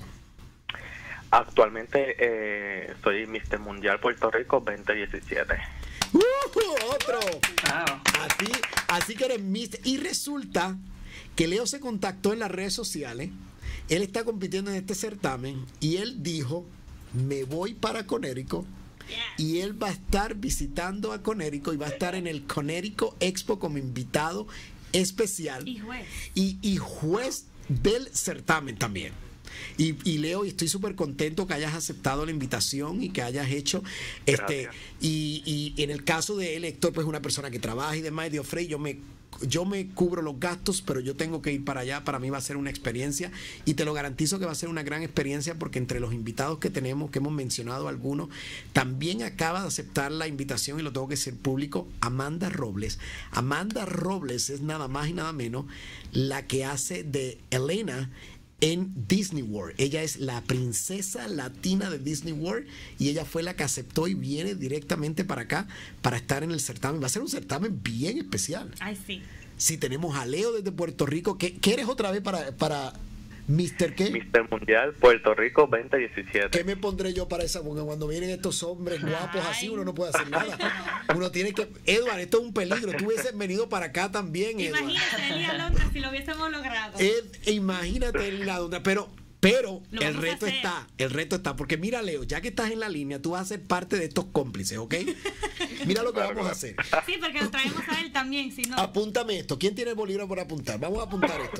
Actualmente eh, soy mister Mundial Puerto Rico veinte diecisiete. ¡Uh! Otro. Wow. Así, así que eres mister. Y resulta que Leo se contactó en las redes sociales. Él está compitiendo en este certamen y él dijo, me voy para Connecticut. Y él va a estar visitando a Connecticut y va a estar en el Connecticut Expo como invitado especial Y juez. y, y juez del certamen también. Y, y Leo, y estoy súper contento que hayas aceptado la invitación y que hayas hecho este Gracias. y, y en el caso de él, Héctor, pues es una persona que trabaja y demás, y dijo, Frey, yo me yo me cubro los gastos, pero yo tengo que ir para allá. Para mí va a ser una experiencia y te lo garantizo que va a ser una gran experiencia porque entre los invitados que tenemos, que hemos mencionado algunos, también acaba de aceptar la invitación y lo tengo que decir público, Amanda Robles. Amanda Robles es nada más y nada menos la que hace de Elena en Disney World. Ella es la princesa latina de Disney World y ella fue la que aceptó y viene directamente para acá para estar en el certamen. Va a ser un certamen bien especial. Ay, sí. Si tenemos a Leo desde Puerto Rico, ¿qué, qué eres otra vez para, para mister qué? mister Mundial Puerto Rico veinte diecisiete. ¿Qué me pondré yo para esa? Porque cuando vienen estos hombres guapos así, Ay. uno no puede hacer nada. Uno tiene que... Edward, esto es un peligro. Tú hubieses venido para acá también, Edward. Imagínate, él y Alondra si lo hubiésemos logrado. Ed, imagínate el lado, pero pero Lo el vamos a reto hacer. está, el reto está, porque mira, Leo, ya que estás en la línea, tú vas a ser parte de estos cómplices, ¿ok? Mira lo que vamos a hacer. Sí, porque lo traemos a él también, si no. Apúntame esto. ¿Quién tiene el bolígrafo por apuntar? Vamos a apuntar esto.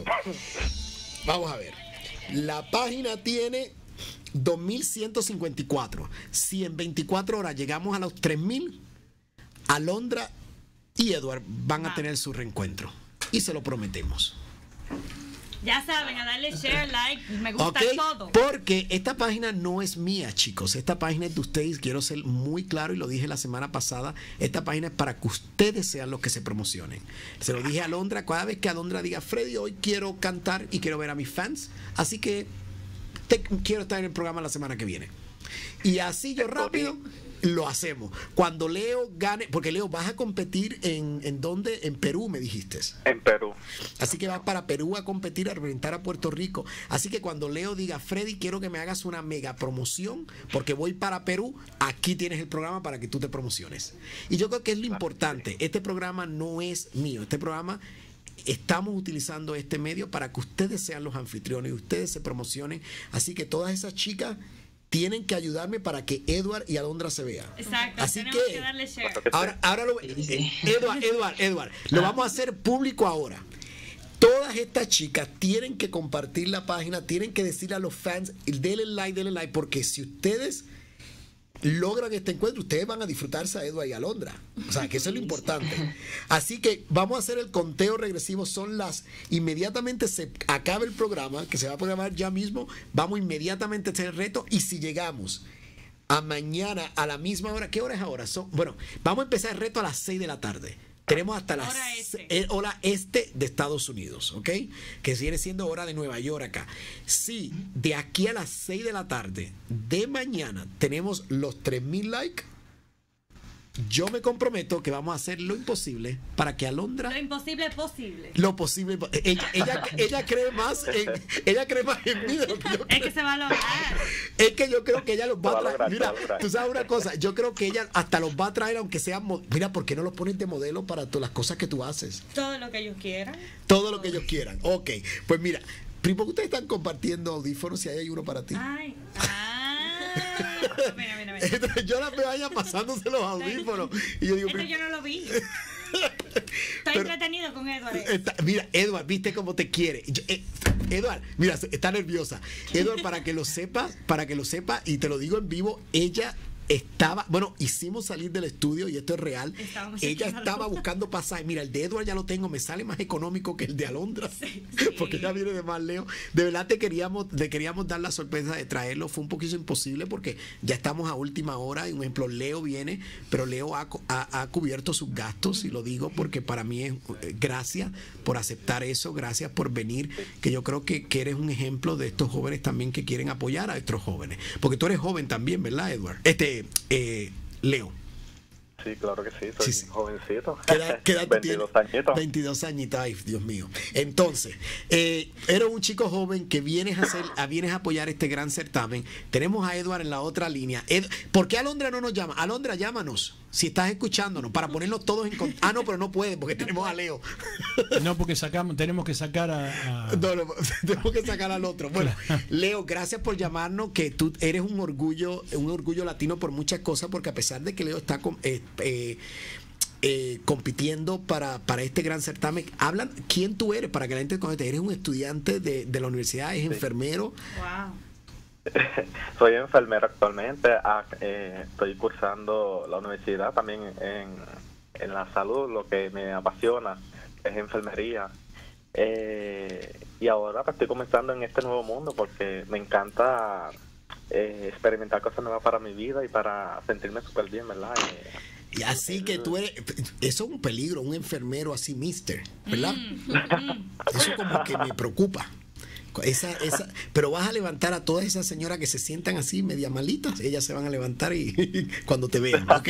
Vamos a ver. La página tiene dos mil ciento cincuenta y cuatro. Si en veinticuatro horas llegamos a los tres mil, Alondra y Edward van a tener su reencuentro. Y se lo prometemos. Ya saben, a darle share, like, me gusta Ok, todo. porque esta página no es mía, chicos. Esta página es de ustedes. Quiero ser muy claro y lo dije la semana pasada. Esta página es para que ustedes sean los que se promocionen. Se lo dije a Alondra. Cada vez que Alondra diga, Freddy, hoy quiero cantar y quiero ver a mis fans. Así que te- quiero estar en el programa la semana que viene. Y así yo rápido lo hacemos. Cuando Leo gane, porque Leo, vas a competir en, ¿en dónde? En Perú, me dijiste. En Perú. Así que vas para Perú a competir, a representar a Puerto Rico. Así que cuando Leo diga, Freddy, quiero que me hagas una mega promoción, porque voy para Perú, aquí tienes el programa para que tú te promociones. Y yo creo que es lo importante. Este programa no es mío. Este programa, estamos utilizando este medio para que ustedes sean los anfitriones y ustedes se promocionen. Así que todas esas chicas tienen que ayudarme para que Edward y Alondra se vean. Exacto, Así tenemos que, que- darle share. Ahora, ahora lo, Sí, sí. eh, Edward, Edward, Edward, lo vamos a hacer público ahora. Todas estas chicas tienen que compartir la página, tienen que decirle a los fans, denle like, denle like, porque si ustedes logran este encuentro, ustedes van a disfrutarse a Edward y a Alondra. O sea, que eso es lo importante. Así que vamos a hacer el conteo regresivo. Son las, inmediatamente se acaba el programa, que se va a programar ya mismo, vamos inmediatamente a hacer el reto, y si llegamos a mañana a la misma hora, ¿qué hora es ahora? Son, bueno, vamos a empezar el reto a las seis de la tarde. Tenemos hasta las hora este. eh, hora este de Estados Unidos, ¿ok? Que viene siendo hora de Nueva York acá. Si de aquí a las seis de la tarde de mañana tenemos los tres mil likes, yo me comprometo que vamos a hacer lo imposible para que Alondra... Lo imposible es posible. Lo posible. Ella, ella, ella cree más en, ella cree más en mí de lo que yo creo. Es que se va a lograr. Es que yo creo que ella los va a traer. lograr, Mira, se va a lograr. tú sabes una cosa, yo creo que ella hasta los va a traer, aunque sean. mo- Mira, ¿por qué no los pones de modelo para todas las cosas que tú haces? Todo lo que ellos quieran. Todo lo que ellos quieran. Ok, pues mira, primo, ustedes están compartiendo audífonos, si hay uno para ti. Ay. Ah. Mira, mira, mira. Entonces, yo la veo a ella pasándose los audífonos. Y yo digo, Esto "Pri- yo no lo vi. Estoy Pero- entretenido con Edward. Está- mira, Edward, viste cómo te quiere. Yo- eh, Edward, mira, está nerviosa. Edward, para que lo sepas, para que lo sepa, y te lo digo en vivo, ella estaba, bueno, hicimos salir del estudio, y esto es real. Estábamos Ella chequeando. estaba buscando pasajes. Mira, el de Edward ya lo tengo, me sale más económico que el de Alondra, sí. porque ya viene de más lejos. De verdad te queríamos, te queríamos dar la sorpresa de traerlo. Fue un poquito imposible porque ya estamos a última hora. Y un ejemplo, Leo viene, pero Leo ha, cu- ha- ha cubierto sus gastos, y lo digo porque para mí es eh, gracias por aceptar eso, gracias por venir, que yo creo que, que eres un ejemplo de estos jóvenes también que quieren apoyar a estos jóvenes, porque tú eres joven también, ¿verdad, Edward? Este, eh, Leo. Sí, claro que sí, soy Sí, sí. jovencito. ¿Qué edad, qué edad tú veintidós tienes? añitos. veintidós añitos, ay, Dios mío. Entonces, eh, eres un chico joven que vienes a hacer, a, vienes a apoyar este gran certamen. Tenemos a Edward en la otra línea. Ed- ¿Por qué Alondra no nos llama? Alondra, llámanos, si estás escuchándonos, para ponernos todos en contacto. Ah, no, pero no puede, porque tenemos a Leo. No, porque sacamos, tenemos que sacar a, a- No, no, tenemos que sacar al otro. Bueno, Leo, gracias por llamarnos, que tú eres un orgullo, un orgullo latino por muchas cosas, porque a pesar de que Leo está con, eh, eh, eh, compitiendo para, para este gran certamen, hablan quién tú eres, para que la gente conozca. Eres un estudiante de, de la universidad, es enfermero. Wow. Soy enfermero actualmente, ah, eh, estoy cursando la universidad también en, en la salud, lo que me apasiona es enfermería. Eh, y ahora pues, estoy comenzando en este nuevo mundo porque me encanta eh, experimentar cosas nuevas para mi vida y para sentirme súper bien, ¿verdad? Eh, Y así que tú eres, eso es un peligro, un enfermero así, mister, ¿verdad? Eso como que me preocupa. Esa, esa, pero vas a levantar a todas esas señoras que se sientan así media malitas, ellas se van a levantar y cuando te vean, ¿ok?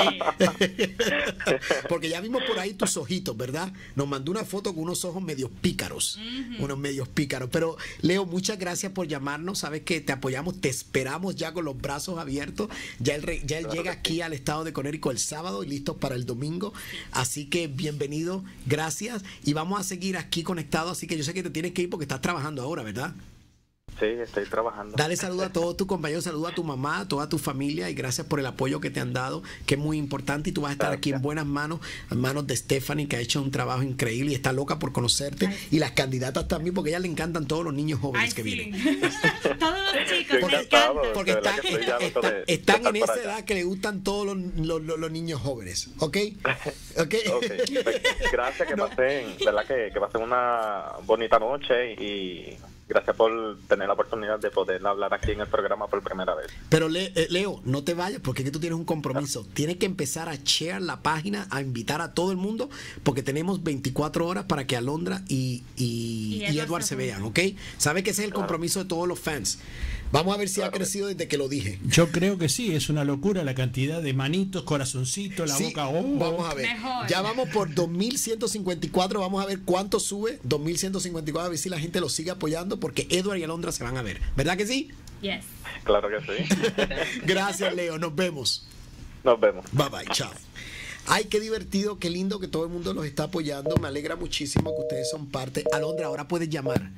Porque ya vimos por ahí tus ojitos, ¿verdad? Nos mandó una foto con unos ojos medios pícaros, unos medios pícaros. Pero Leo, muchas gracias por llamarnos, sabes que te apoyamos, te esperamos ya con los brazos abiertos. Ya él, re- ya él Claro llega que sí. aquí al estado de Connecticut el sábado y listos para el domingo. Así que bienvenido, gracias. Y vamos a seguir aquí conectados, así que yo sé que te tienes que ir porque estás trabajando ahora, ¿verdad? sí, estoy trabajando. Dale saludo a todos tus compañeros, saludo a tu mamá, a toda tu familia, y gracias por el apoyo que te han dado, que es muy importante, y tú vas a estar aquí en buenas manos, en manos de Stephanie, que ha hecho un trabajo increíble y está loca por conocerte, y las candidatas también, porque a ella le encantan todos los niños jóvenes Ay, que sí. vienen. Todos los chicos, Yo me encantado. encantan. Porque De verdad está- que estoy ya loco está- de- de están estar en por esa acá. edad que le gustan todos los, los- los- los niños jóvenes, ¿ok? ¿Ok? Ok, pues, gracias, que No. pasen, ¿verdad? Que, que pasen una bonita noche y gracias por tener la oportunidad de poder hablar aquí en el programa por primera vez. Pero Le- eh, Leo, no te vayas porque es que tú tienes un compromiso. Tienes que empezar a share la página, a invitar a todo el mundo, porque tenemos veinticuatro horas para que Alondra y, y, Y y Edward Edward se se vean, junten. ¿ok? ¿Sabe que ese es el compromiso de todos los fans? Vamos a ver si ha Claro. crecido desde que lo dije. Yo creo que sí, es una locura la cantidad de manitos, corazoncitos, la Sí, boca. oh, vamos a ver. Mejor. Ya vamos por dos mil ciento cincuenta y cuatro. Vamos a ver cuánto sube. dos mil ciento cincuenta y cuatro. A ver si la gente lo sigue apoyando, porque Edward y Alondra se van a ver. ¿Verdad que sí? Yes. Claro que sí. Gracias, Leo. Nos vemos. Nos vemos. Bye bye, chao. Ay, qué divertido, qué lindo que todo el mundo los está apoyando. Me alegra muchísimo que ustedes son parte. Alondra, ahora puedes llamar.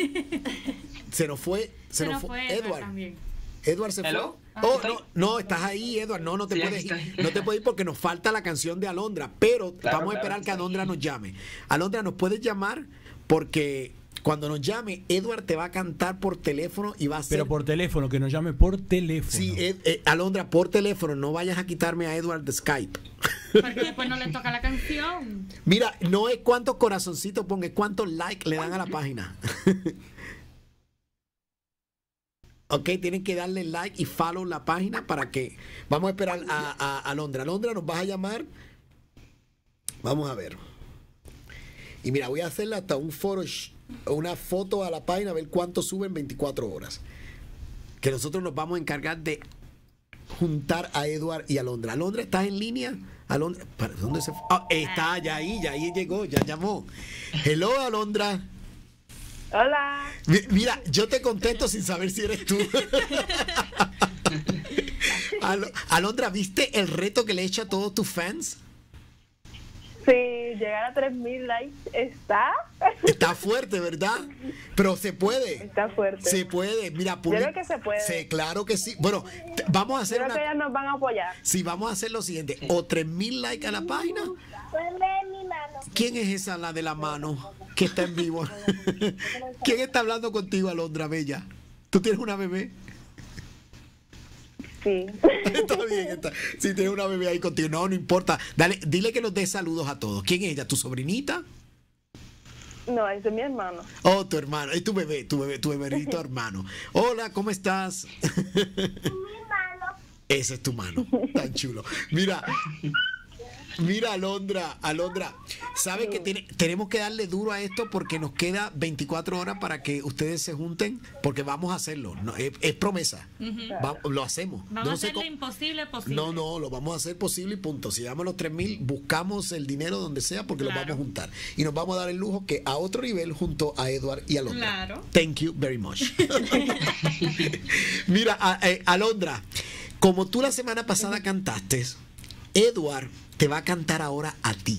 Se nos fue, se, Se nos nos fue fue Edward Edward. también. Edward se Hello. fue. Oh, ¿Estoy? no, no, estás ahí, Edward. No, no te Sí, puedes aquí ir. estoy. No te puedes ir porque nos falta la canción de Alondra. Pero Claro, vamos a claro esperar que que estoy. Alondra nos llame. Alondra, ¿nos puedes llamar? Porque Cuando nos llame, Edward te va a cantar por teléfono y va a ser... Pero por teléfono, que nos llame por teléfono. Sí, Ed, eh, Alondra, por teléfono. No vayas a quitarme a Edward de Skype. Porque después no le toca la canción. Mira, no es cuántos corazoncitos ponga, es cuántos likes le dan a la página. Ok, tienen que darle like y follow la página para que... Vamos a esperar a, a, a Alondra. Alondra, ¿nos vas a llamar? Vamos a ver. Y mira, voy a hacerle hasta un foro, una foto a la página, a ver cuánto suben veinticuatro horas. Que nosotros nos vamos a encargar de juntar a Edward y Alondra. Alondra, ¿estás en línea? Alondra, ¿para dónde se fue? Ah, está, ya ahí, ya ahí llegó, ya llamó. Hello, Alondra. Hola. Mira, yo te contesto sin saber si eres tú. Al Alondra, ¿viste el reto que le he hecho a todos tus fans? Sí, llegar a tres mil likes está. Está fuerte, ¿verdad? Pero se puede. Está fuerte. Se puede. Mira, Yo creo que se puede. Sí, claro que sí. Bueno, vamos a hacer Yo creo una... que ellas nos van a apoyar. Sí, vamos a hacer lo siguiente. O tres mil likes a la página. ¿Quién es esa, la de la mano, que está en vivo? ¿Quién está hablando contigo, Alondra Bella? ¿Tú tienes una bebé? Sí. Está bien, está. Sí, tienes una bebé ahí contigo. No, no importa. Dale, dile que nos dé saludos a todos. ¿Quién es ella? ¿Tu sobrinita? No, ese es mi hermano. Oh, tu hermano. Es tu bebé, tu bebé, tu beberito hermano. Hola, ¿cómo estás? Mi mano. Ese es tu mano. Tan chulo. Mira. Mira, Alondra, Alondra, ¿sabes que tiene, tenemos que darle duro a esto porque nos queda veinticuatro horas para que ustedes se junten? Porque vamos a hacerlo, no, es, es promesa. Uh-huh. Va, lo hacemos. Vamos no a hacer sé lo imposible posible. No, no, lo vamos a hacer posible y punto. Si llegamos a los tres mil, buscamos el dinero donde sea porque Claro. lo vamos a juntar. Y nos vamos a dar el lujo que a otro nivel junto a Edward y Alondra. Claro. Thank you very much. Mira, a, a, Alondra, como tú la semana pasada cantaste, Edward te va a cantar ahora a ti.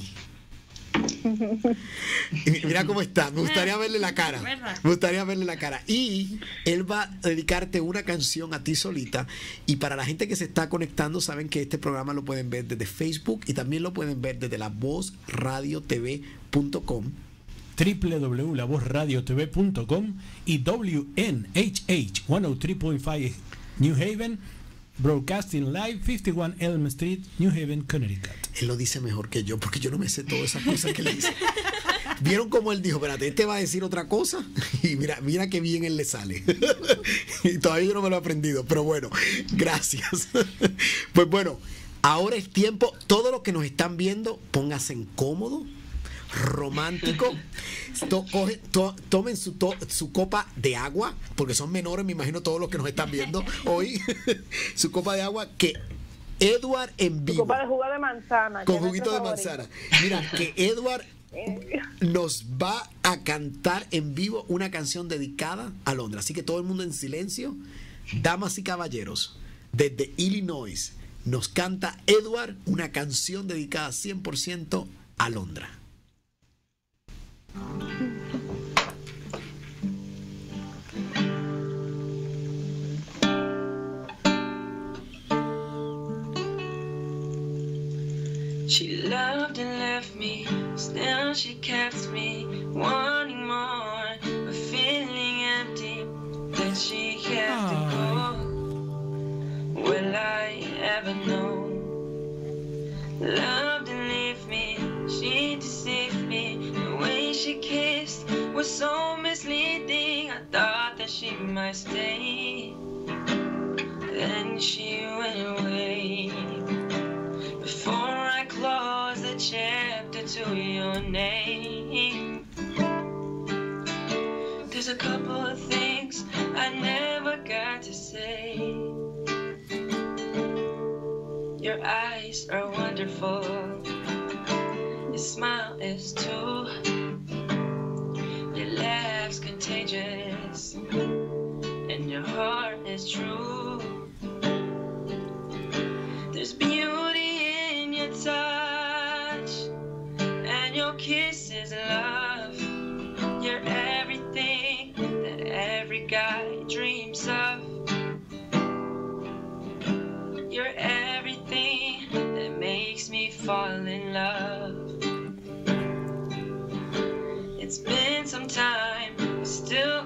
Y mira cómo está. Me gustaría verle la cara. Me gustaría verle la cara. Y él va a dedicarte una canción a ti solita. Y para la gente que se está conectando, saben que este programa lo pueden ver desde Facebook y también lo pueden ver desde la voz radio t v punto com. doble u doble u doble u punto la voz radio t v punto com y W N H H ciento tres punto cinco New Haven, Broadcasting Live, cincuenta y uno Elm Street, New Haven, Connecticut. Él lo dice mejor que yo, porque yo no me sé todas esas cosas que le dice. ¿Vieron cómo él dijo? Espérate, este va a decir otra cosa. Y mira, mira qué bien él le sale. Y todavía yo no me lo he aprendido, pero bueno, gracias. Pues bueno, ahora es tiempo. Todos los que nos están viendo, pónganse en cómodo, romántico. To, coge, to, tomen su, to, su copa de agua, porque son menores, me imagino todos los que nos están viendo hoy. Su copa de agua, que Edward en vivo. Su copa de jugo de manzana. Con juguito de manzana. Mira, que Edward nos va a cantar en vivo una canción dedicada a Alondra. Así que todo el mundo en silencio. Damas y caballeros, desde Illinois nos canta Edward una canción dedicada cien por ciento a Alondra. She loved and left me, still she kept me wanting more, but feeling empty, then she kept to go. Will I ever know? Loved and left me, she deceived me, the way she kissed was so misleading. I thought that she might stay, then she went away. Before I close the chapter to your name, there's a couple of things I never got to say. Your eyes are wonderful, your smile is too, your laugh's contagious, and your heart is true. There's beauty in your touch, and your kiss is love. You're everything that every guy dreams of. You're everything that makes me fall in love. It's been some time,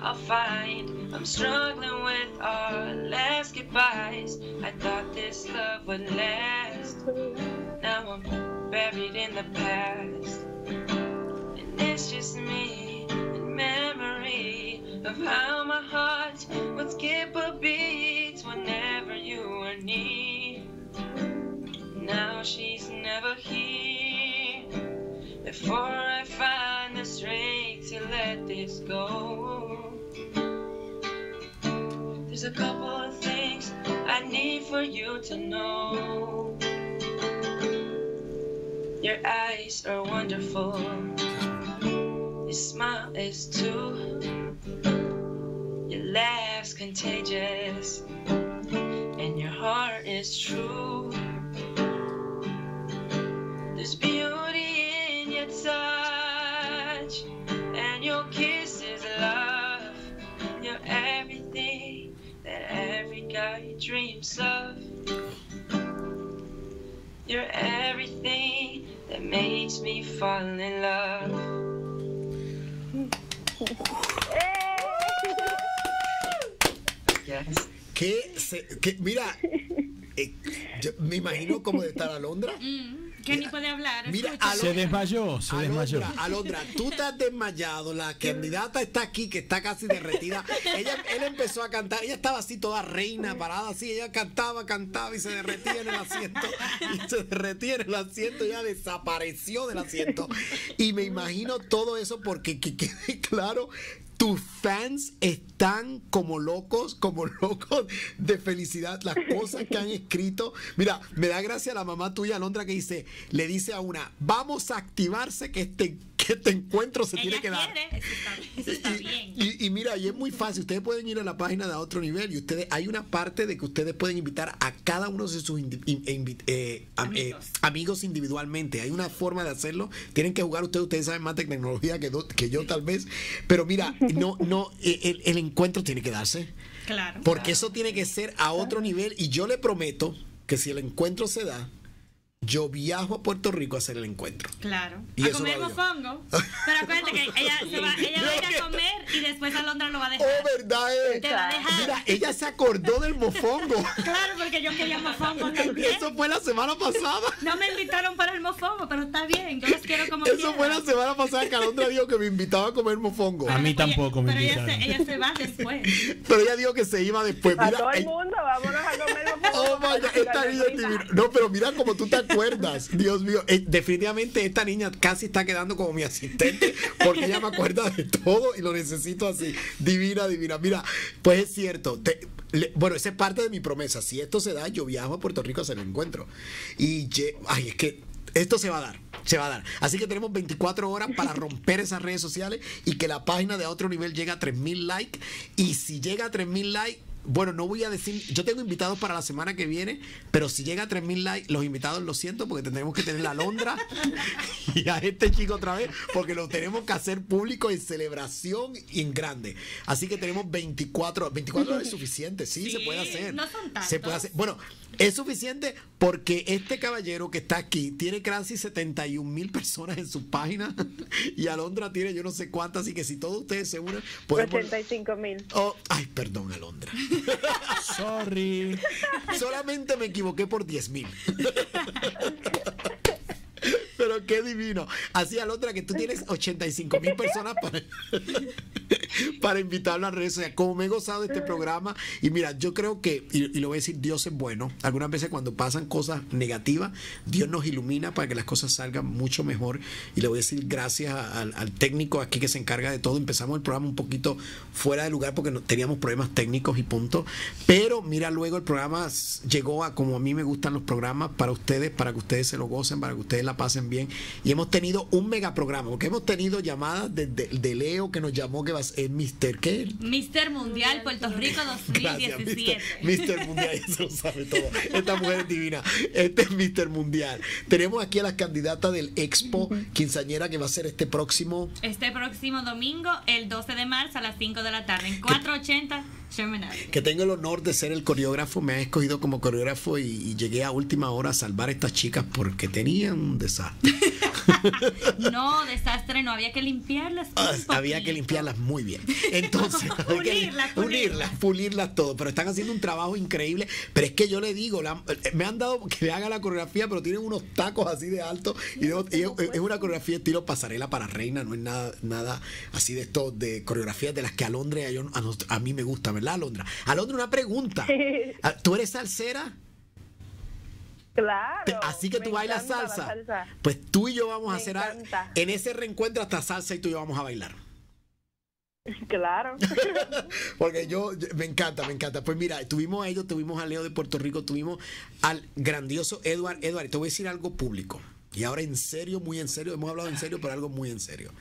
I'll find. I'm struggling with our last goodbyes. I thought this love would last. Now I'm buried in the past. And it's just me in memory of how my heart would skip a beat whenever you were near. Now she's never here. Before I find the strength to let this go, there's a couple of things I need for you to know. Your eyes are wonderful. Your smile is too. Your laugh's contagious. And your heart is true. There's beauty in your touch. And your kiss is love. You're everything that every guy dreams of. You're everything that makes me fall in love. Yes. Que se, que, mira, eh, yo me imagino cómo de estar Alondra. Mm, que ni puede hablar. Mira, escucha. Se desmayó, se desmayó. Alondra, Alondra, tú estás desmayado, la candidata está aquí, que está casi derretida. Ella, él empezó a cantar, ella estaba así toda reina, parada así, ella cantaba, cantaba y se derretía en el asiento, y se derretía en el asiento, ella desapareció del asiento. Y me imagino todo eso porque que quede claro, tus fans están como locos, como locos de felicidad, las cosas que han escrito. Mira, me da gracia la mamá tuya, Alondra, que dice, le dice a una, vamos a activarse que este, que este encuentro se Ella tiene que dar. quiere, eso está, eso está Y, bien. y- y mira, y es muy fácil. Ustedes pueden ir a la página de A Otro Nivel y ustedes hay una parte de que ustedes pueden invitar a cada uno de sus indi- in- invi- eh, am- eh, Amigos. amigos individualmente. Hay una forma de hacerlo. Tienen que jugar ustedes. Ustedes saben más de tecnología que, do- que yo tal vez. Pero mira, no, no, eh, el, el encuentro tiene que darse. Claro. Porque eso tiene que ser a otro nivel. Y yo le prometo que si el encuentro se da, yo viajo a Puerto Rico a hacer el encuentro. Claro. Y A eso comer lo hago yo. mofongo. Pero acuérdate que ella, se va, ella va a ir a comer y después Alondra lo va a dejar. Oh, verdad es. Te va a dejar. Mira, ella se acordó del mofongo. Claro, porque yo quería mofongo también. Eso fue la semana pasada. No me invitaron para el mofongo, pero está bien. Yo los quiero como Eso quiera. fue la semana pasada que Alondra dijo que me invitaba a comer mofongo. A mí Pero ella- tampoco me pero ella se, invitaron. ella se va después. Pero ella dijo que se iba después. A Mira, todo el eh, mundo, vámonos a comer oh my God, esta niña es divina. No, pero mira como tú te acuerdas. Dios mío, eh, definitivamente esta niña casi está quedando como mi asistente porque ella me acuerda de todo y lo necesito así. Divina, divina. Mira, pues es cierto. te- le- bueno, esa es parte de mi promesa. Si esto se da, yo viajo a Puerto Rico a hacer el encuentro. Y, ye- ay, es que esto se va a dar, se va a dar. Así que tenemos veinticuatro horas para romper esas redes sociales y que la página de A Otro Nivel llegue a tres mil likes. Y si llega a tres mil likes, bueno, no voy a decir, yo tengo invitados para la semana que viene, pero si llega a tres mil likes, los invitados lo siento porque tendremos que tener a Alondra y a este chico otra vez, porque lo tenemos que hacer público en celebración y en grande. Así que tenemos veinticuatro, veinticuatro horas es suficiente, sí, Sí, se puede hacer. no son tantos. Se puede hacer. Bueno, es suficiente porque este caballero que está aquí tiene casi setenta y un mil personas en su página y Alondra tiene yo no sé cuántas, así que si todos ustedes se unen, podemos... ochenta y cinco mil. Oh, ay, perdón, Alondra. Sorry. Solamente me equivoqué por diez mil. Pero qué divino. Así, Alondra, que tú tienes ochenta y cinco mil personas para, para invitarlo a las redes sociales. Como me he gozado de este programa. Y mira, yo creo que, y, y lo voy a decir, Dios es bueno. Algunas veces cuando pasan cosas negativas, Dios nos ilumina para que las cosas salgan mucho mejor. Y le voy a decir gracias a- al, al técnico aquí que se encarga de todo. Empezamos el programa un poquito fuera de lugar porque no, teníamos problemas técnicos y punto. Pero mira, luego el programa s- llegó a como a mí me gustan los programas para ustedes, para que ustedes se lo gocen, para que ustedes la pasen bien. Y hemos tenido un mega programa, porque hemos tenido llamadas de, de- de Leo que nos llamó que va a ser mister ¿qué? Mister Mundial Puerto Rico dos mil Gracias, diecisiete. mister mister Mundial, eso lo sabe todo. Esta mujer es divina. Este es mister Mundial. Tenemos aquí a las candidatas del Expo Quinceañera que va a ser este próximo. Este próximo domingo, el doce de marzo a las cinco de la tarde, en cuatrocientos ochenta Gemini. Que tengo el honor de ser el coreógrafo, me han escogido como coreógrafo y, y llegué a última hora a salvar a estas chicas porque tenían un desastre. No, desastre, no, había que limpiarlas. Ah, había que limpiarlas muy bien. Entonces, había que Pulirlas, unirlas, pulirlas todo. Pero están haciendo un trabajo increíble. Pero es que yo le digo, la- me han dado que me haga la coreografía, pero tienen unos tacos así de alto. Y, de- y es, es una coreografía estilo pasarela para reina, no es nada, nada así de esto, de coreografías de las que Alondra a, yo- a, nos- a mí me gusta, ¿verdad, Alondra? Alondra, una pregunta. ¿Tú eres salsera? Claro. Así que me tú bailas encanta la salsa. salsa. Pues tú y yo vamos a Me hacer algo. encanta. En ese reencuentro hasta salsa y tú y yo vamos a bailar. Claro. Porque yo, yo- me encanta, me encanta. Pues mira, tuvimos a ellos, tuvimos a Leo de Puerto Rico, tuvimos al grandioso Edward. Edward, te voy a decir algo público. Y ahora en serio, muy en serio, hemos hablado en serio, pero algo muy en serio.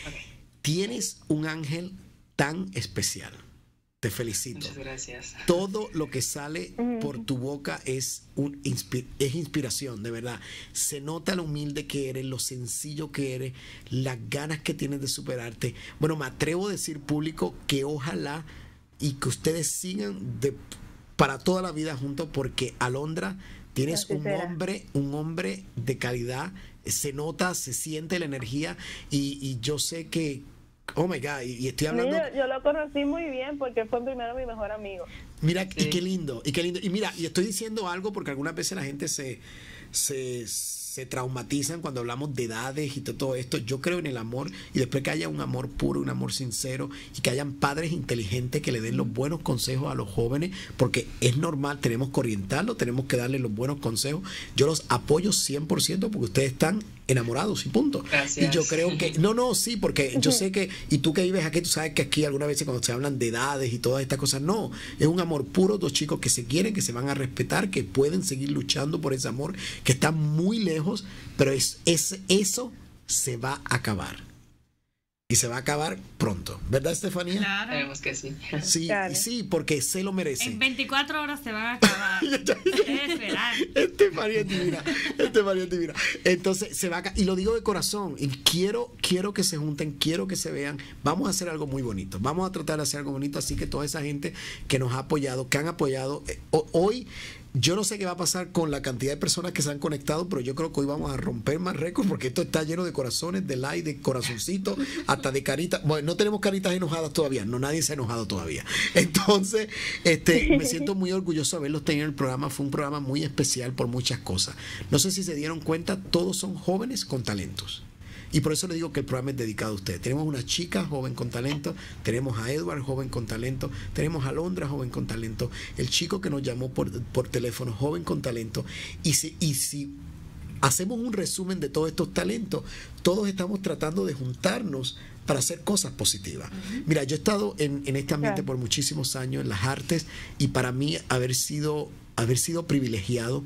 Tienes un ángel tan especial. Te felicito. Muchas gracias. Todo lo que sale por tu boca es, un inspi- es inspiración, de verdad. Se nota lo humilde que eres, lo sencillo que eres, las ganas que tienes de superarte. Bueno, me atrevo a decir público que ojalá y que ustedes sigan de, para toda la vida juntos, porque Alondra, tienes Así un será. hombre, un hombre de calidad. Se nota, se siente la energía y, y yo sé que, oh my God, y, y estoy hablando... Mira, yo lo conocí muy bien porque fue primero mi mejor amigo. Mira, y Sí. qué lindo, y qué lindo. Y mira, y estoy diciendo algo porque algunas veces la gente se, se, se traumatizan cuando hablamos de edades y de todo esto. Yo creo en el amor y después que haya un amor puro, un amor sincero y que hayan padres inteligentes que le den los buenos consejos a los jóvenes, porque es normal, tenemos que orientarlos, tenemos que darles los buenos consejos. Yo los apoyo cien por ciento porque ustedes están enamorados y punto. Gracias. Y yo creo que, no, no, sí, porque yo sé que, y tú que vives aquí, tú sabes que aquí algunas veces cuando se hablan de edades y todas estas cosas, no, es un amor puro, dos chicos que se quieren, que se van a respetar, que pueden seguir luchando por ese amor, que está muy lejos, pero es, es eso se va a acabar. Y se va a acabar pronto, ¿verdad, Estefanía? Claro. Esperemos que sí. Sí, Claro. sí, porque se lo merece. En veinticuatro horas se van a acabar. Ustedes verán. Estefanía es divina, Estefanía es divina. Entonces se va a ca- y lo digo de corazón, y quiero, quiero que se junten, quiero que se vean. Vamos a hacer algo muy bonito, vamos a tratar de hacer algo bonito, así que toda esa gente que nos ha apoyado, que han apoyado, eh, ho- hoy yo no sé qué va a pasar con la cantidad de personas que se han conectado, pero yo creo que hoy vamos a romper más récords porque esto está lleno de corazones, de like, de corazoncitos, hasta de caritas. Bueno, no tenemos caritas enojadas todavía, no, nadie se ha enojado todavía. Entonces, este, me siento muy orgulloso de haberlos tenido en el programa. Fue un programa muy especial por muchas cosas. No sé si se dieron cuenta, todos son jóvenes con talentos. Y por eso le digo que el programa es dedicado a ustedes. Tenemos una chica joven con talento, tenemos a Edward joven con talento, tenemos a Alondra joven con talento, el chico que nos llamó por, por teléfono joven con talento. Y si, y si hacemos un resumen de todos estos talentos, todos estamos tratando de juntarnos para hacer cosas positivas. Mira, yo he estado en, en este ambiente Claro. por muchísimos años, en las artes, y para mí haber sido, haber sido privilegiado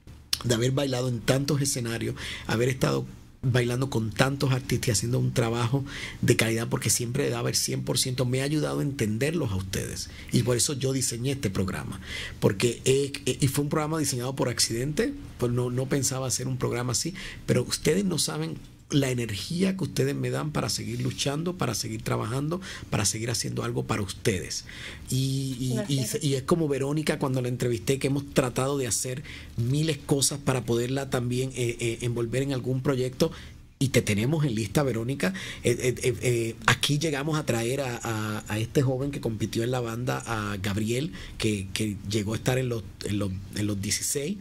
de haber bailado en tantos escenarios, haber estado bailando con tantos artistas y haciendo un trabajo de calidad, porque siempre daba el cien por ciento, me ha ayudado a entenderlos a ustedes, y por eso yo diseñé este programa, porque eh, eh, y fue un programa diseñado por accidente, pues no, no pensaba hacer un programa así, pero ustedes no saben la energía que ustedes me dan para seguir luchando, para seguir trabajando, para seguir haciendo algo para ustedes. Y, y- y- Gracias. y es como Verónica cuando la entrevisté, que hemos tratado de hacer miles cosas para poderla también eh, eh, envolver en algún proyecto. Y te tenemos en lista, Verónica. Eh, eh, eh, eh, aquí llegamos a traer a, a- a este joven que compitió en la banda, a Gabriel, que, que llegó a estar en los, en los, en los dieciséis.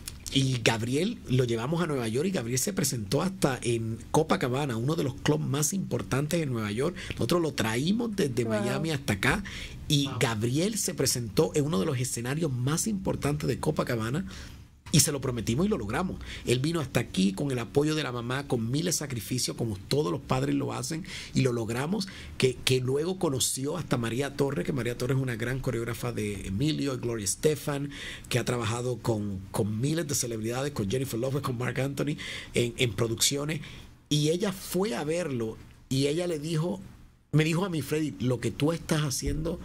Y Gabriel lo llevamos a Nueva York y Gabriel se presentó hasta en Copacabana, uno de los clubs más importantes en Nueva York. Nosotros lo traímos desde Wow. Miami hasta acá y Gabriel se presentó en uno de los escenarios más importantes de Copacabana. Y se lo prometimos y lo logramos. Él vino hasta aquí con el apoyo de la mamá, con miles de sacrificios, como todos los padres lo hacen, y lo logramos. Que, que luego conoció hasta María Torres, que María Torres es una gran coreógrafa de Emilio y Gloria Estefan, que ha trabajado con, con miles de celebridades, con Jennifer Lopez, con Marc Anthony, en, en producciones. Y ella fue a verlo y ella le dijo, me dijo a mí, Freddy, lo que tú estás haciendo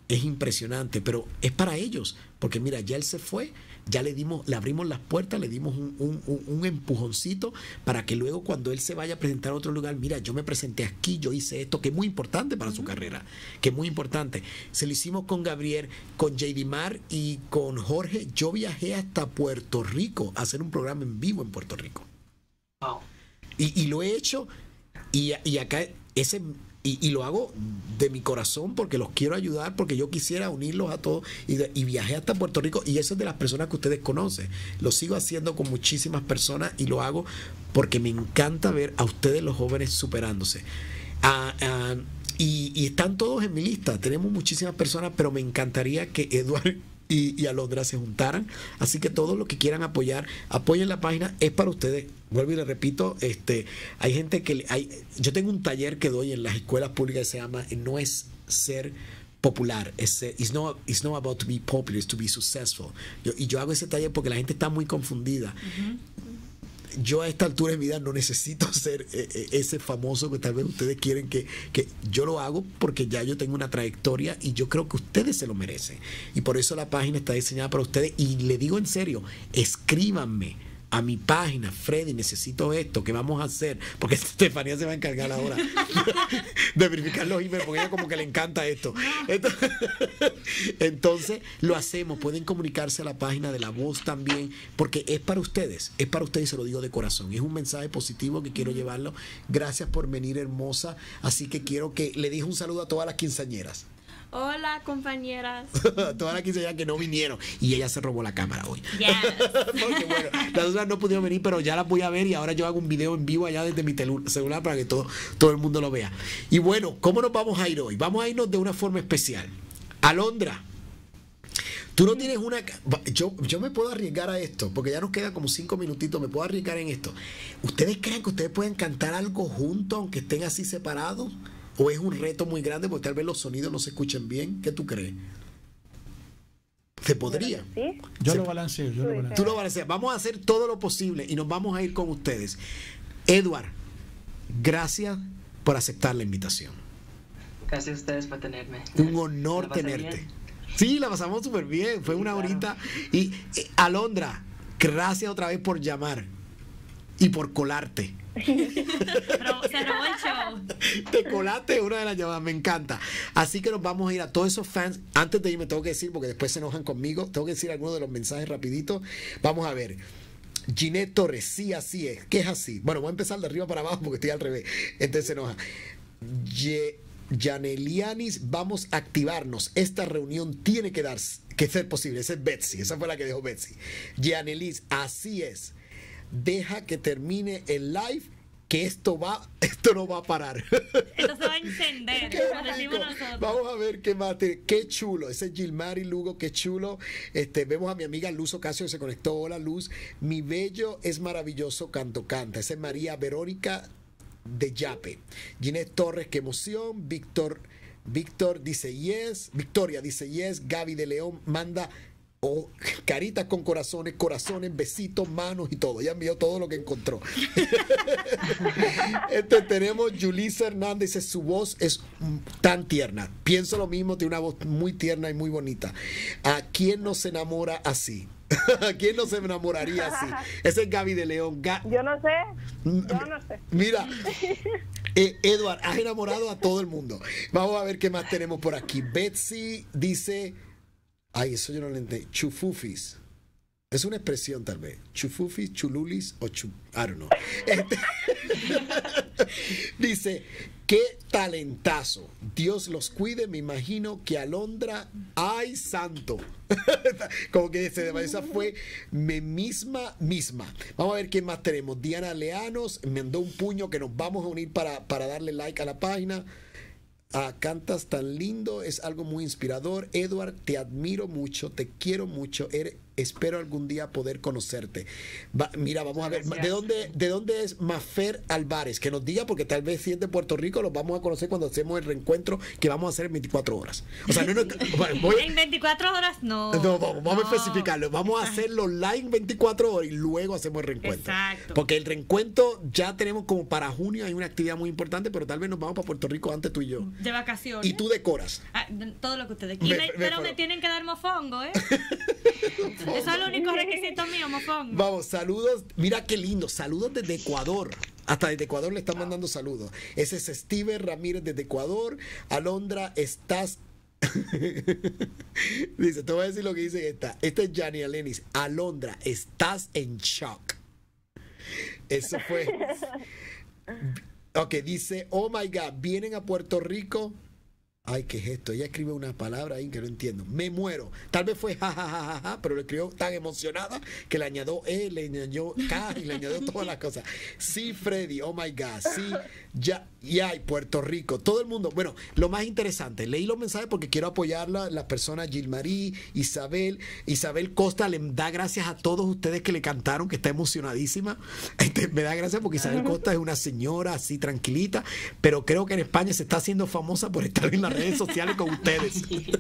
es impresionante, pero es para ellos, porque mira, ya él se fue, ya le dimos, le abrimos las puertas, le dimos un, un, un, un empujoncito para que luego cuando él se vaya a presentar a otro lugar, mira, yo me presenté aquí, yo hice esto, que es muy importante para su carrera, que es muy importante. Se lo hicimos con Gabriel, con J D Mar y con Jorge. Yo viajé hasta Puerto Rico a hacer un programa en vivo en Puerto Rico. Wow. Y, y lo he hecho, y, y acá ese... Y, y lo hago de mi corazón porque los quiero ayudar, porque yo quisiera unirlos a todos. Y, de, y viajé hasta Puerto Rico y eso es de las personas que ustedes conocen. Lo sigo haciendo con muchísimas personas y lo hago porque me encanta ver a ustedes los jóvenes superándose. Ah, ah, y, y están todos en mi lista. Tenemos muchísimas personas, pero me encantaría que Edward y, y Alondra se juntaran. Así que todos los que quieran apoyar, apoyen la página, es para ustedes. Vuelvo y le repito, este, hay gente que hay, yo tengo un taller que doy en las escuelas públicas que se llama No es ser popular, es ser, it's not, it's not about to be popular, it's to be successful. Yo, y yo hago ese taller porque la gente está muy confundida. Uh-huh. Yo a esta altura de mi vida no necesito ser eh, ese famoso que tal vez ustedes quieren que, que yo lo hago, porque ya yo tengo una trayectoria y yo creo que ustedes se lo merecen. Y por eso la página está diseñada para ustedes. Y le digo en serio, escríbanme a mi página, Freddy, necesito esto, ¿qué vamos a hacer? Porque Estefanía se va a encargar ahora de verificar los emails, porque a ella como que le encanta esto. Entonces, entonces, lo hacemos. Pueden comunicarse a la página de La Voz también, porque es para ustedes, es para ustedes, se lo digo de corazón. Es un mensaje positivo que quiero llevarlo. Gracias por venir, hermosa. Así que quiero que le dije un saludo a todas las quinceañeras. Hola, compañeras. Todas las quinceañeras que no vinieron. Y ella se robó la cámara hoy. Yes. Porque bueno, las otras no pudieron venir, pero ya las voy a ver. Y ahora yo hago un video en vivo allá desde mi celular para que todo, todo el mundo lo vea. Y bueno, ¿cómo nos vamos a ir hoy? Vamos a irnos de una forma especial. Alondra, tú no tienes una... Yo, yo me puedo arriesgar a esto, porque ya nos quedan como cinco minutitos. Me puedo arriesgar en esto. ¿Ustedes creen que ustedes pueden cantar algo juntos, aunque estén así separados? ¿O es un reto muy grande porque tal vez los sonidos no se escuchen bien? ¿Qué tú crees? ¿Se podría? Sí. Yo Se, lo balanceo, yo lo balanceo. Tú lo balanceas. Vamos a hacer todo lo posible y nos vamos a ir con ustedes. Edward, gracias por aceptar la invitación. Gracias a ustedes por tenerme. Un honor tenerte. Bien. Sí, la pasamos súper bien. Fue sí, una claro. horita. Y eh, Alondra, gracias otra vez por llamar y por colarte. Pero se robó el show. Te colaste una de las llamadas, me encanta. Así que nos vamos a ir a todos esos fans. Antes de irme tengo que decir, porque después se enojan conmigo, tengo que decir algunos de los mensajes rapidito. Vamos a ver. Ginette Torres, sí, así es. ¿Qué es así? Bueno, voy a empezar de arriba para abajo porque estoy al revés. Entonces se enoja. Ye Janelianis, vamos a activarnos. Esta reunión tiene que dar, que ser posible. Esa es Betsy, esa fue la que dejó Betsy. Janelis, así es. Deja que termine el live, que esto va, esto no va a parar. Esto se va a encender, como decimos nosotros. Vamos a ver qué más. Qué chulo. Ese es Gilmar y Lugo, qué chulo. Este, vemos a mi amiga Luz Ocasio que se conectó. Hola, Luz. Mi bello es maravilloso, canto canta. Esa es María Verónica de Yape. Ginette Torres, qué emoción. Víctor, Víctor dice yes. Victoria dice yes. Gaby de León manda oh, caritas con corazones, corazones, besitos, manos y todo. Ya envió todo lo que encontró. Este, tenemos Julissa Hernández, su voz es tan tierna. Pienso lo mismo, tiene una voz muy tierna y muy bonita. ¿A quién no se enamora así? ¿A quién no se enamoraría así? Ese es Gaby de León. Ga yo no sé. Yo no sé. Mira, eh, Edward, has enamorado a todo el mundo. Vamos a ver qué más tenemos por aquí. Betsy dice... Ay, eso yo no lo entendí. Chufufis. Es una expresión tal vez. Chufufis, chululis o chu... I don't know. Este... Dice, qué talentazo. Dios los cuide. Me imagino que Alondra... ¡Ay, santo! Como que ese, esa fue mi misma, misma. Vamos a ver qué más tenemos. Diana Leanos me mandó un puño que nos vamos a unir para, para darle like a la página. Ah, cantas tan lindo, es algo muy inspirador. Edward, te admiro mucho, te quiero mucho, eres, Espero algún día poder conocerte. Va, mira, vamos a ver, Gracias. ¿de dónde, ¿de dónde es Mafer Álvarez? Que nos diga, porque tal vez si es de Puerto Rico, los vamos a conocer cuando hacemos el reencuentro que vamos a hacer en veinticuatro horas. O sea, no, no, voy, En veinticuatro horas no. no, vamos, vamos no. a especificarlo. Vamos a hacerlo live en veinticuatro horas y luego hacemos el reencuentro. Exacto. Porque el reencuentro ya tenemos como para junio, hay una actividad muy importante, pero tal vez nos vamos para Puerto Rico antes tú y yo. De vacaciones. Y tú decoras. Ah, de- todo lo que ustedes Me- quieran. me- Pero me- me tienen que dar mofongo, ¿eh? Eso es el único requisito mío, mofongo. Vamos, saludos. Mira qué lindo. Saludos desde Ecuador. Hasta desde Ecuador le están mandando saludos. Ese es Steven Ramírez desde Ecuador. Alondra, estás. Dice, te voy a decir lo que dice esta. Este es Gianni Alenis. Alondra, estás en shock. Eso fue. Ok, dice, oh my God, vienen a Puerto Rico. Ay, ¿qué es esto? Ella escribe una palabra ahí que no entiendo. Me muero. Tal vez fue jajajaja, ja, ja, ja, pero lo escribió tan emocionada que le añadió E, le añadió K y le añadió todas las cosas. Sí, Freddy, oh my God. Sí, ya, ya, y Puerto Rico. Todo el mundo. Bueno, lo más interesante, leí los mensajes porque quiero apoyarla. Las personas Gilmarí, Isabel. Isabel Costa le da gracias a todos ustedes que le cantaron, que está emocionadísima. Este, me da gracias porque Isabel Costa es una señora así tranquilita, pero creo que en España se está haciendo famosa por estar en la redes sociales con ustedes.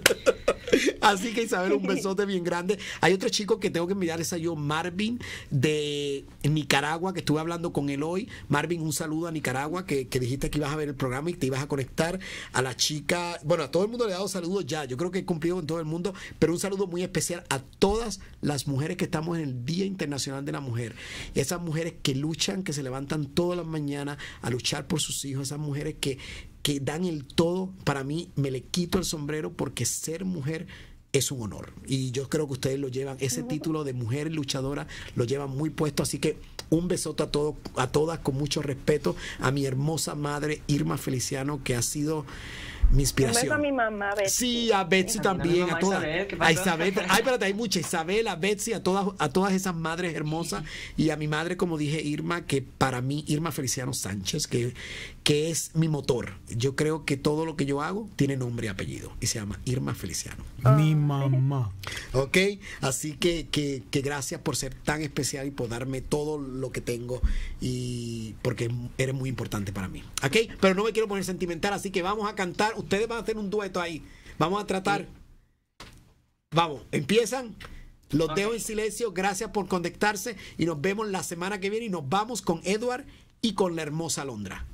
Así que Isabel, un besote bien grande. Hay otro chico que tengo que enviar, es a yo, Marvin de Nicaragua, que estuve hablando con él hoy. Marvin, un saludo a Nicaragua, que, que dijiste que ibas a ver el programa y te ibas a conectar. A la chica, bueno, a todo el mundo le he dado saludos ya, yo creo que he cumplido con todo el mundo, pero un saludo muy especial a todas las mujeres que estamos en el Día Internacional de la Mujer. Esas mujeres que luchan, que se levantan todas las mañanas a luchar por sus hijos, esas mujeres que que dan el todo. Para mí, me le quito el sombrero porque ser mujer es un honor. Y yo creo que ustedes lo llevan, ese título de mujer luchadora, lo llevan muy puesto. Así que un besote a todos, a todas, con mucho respeto. A mi hermosa madre, Irma Feliciano, que ha sido mi inspiración. Un beso a mi mamá, Betsy. Sí, a Betsy también, a todas. Isabel, ¿qué A pasó? Isabel, ay, espérate, hay muchas. Isabel, a Betsy, a todas, a todas esas madres hermosas. Y a mi madre, como dije, Irma, que para mí, Irma Feliciano Sánchez, que, que es mi motor. Yo creo que todo lo que yo hago tiene nombre y apellido. Y se llama Irma Feliciano. Mi mamá. ¿Ok? Así que, que, que gracias por ser tan especial y por darme todo lo que tengo. Y porque eres muy importante para mí. ¿Ok? Pero no me quiero poner sentimental, así que vamos a cantar. Ustedes van a hacer un dueto ahí. Vamos a tratar. Vamos, empiezan. Los Ok. dejo en silencio. Gracias por conectarse. Y nos vemos la semana que viene. Y nos vamos con Edward y con la hermosa Alondra.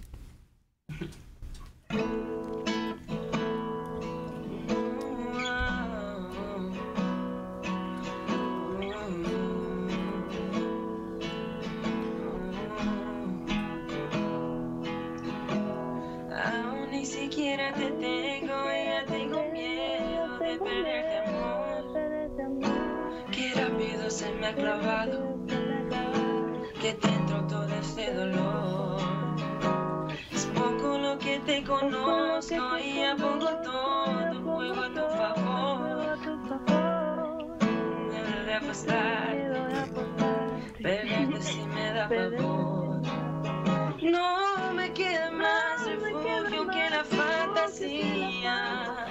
Aún ni siquiera te tengo y ya tengo miedo de perderte, amor. Qué rápido se me ha clavado, que dentro todo este dolor. Es poco lo que te conozco y ya pongo todo el juego a tu favor. Debo de apostar, perderte si me da pavor. No me queda más refugio que la fantasía.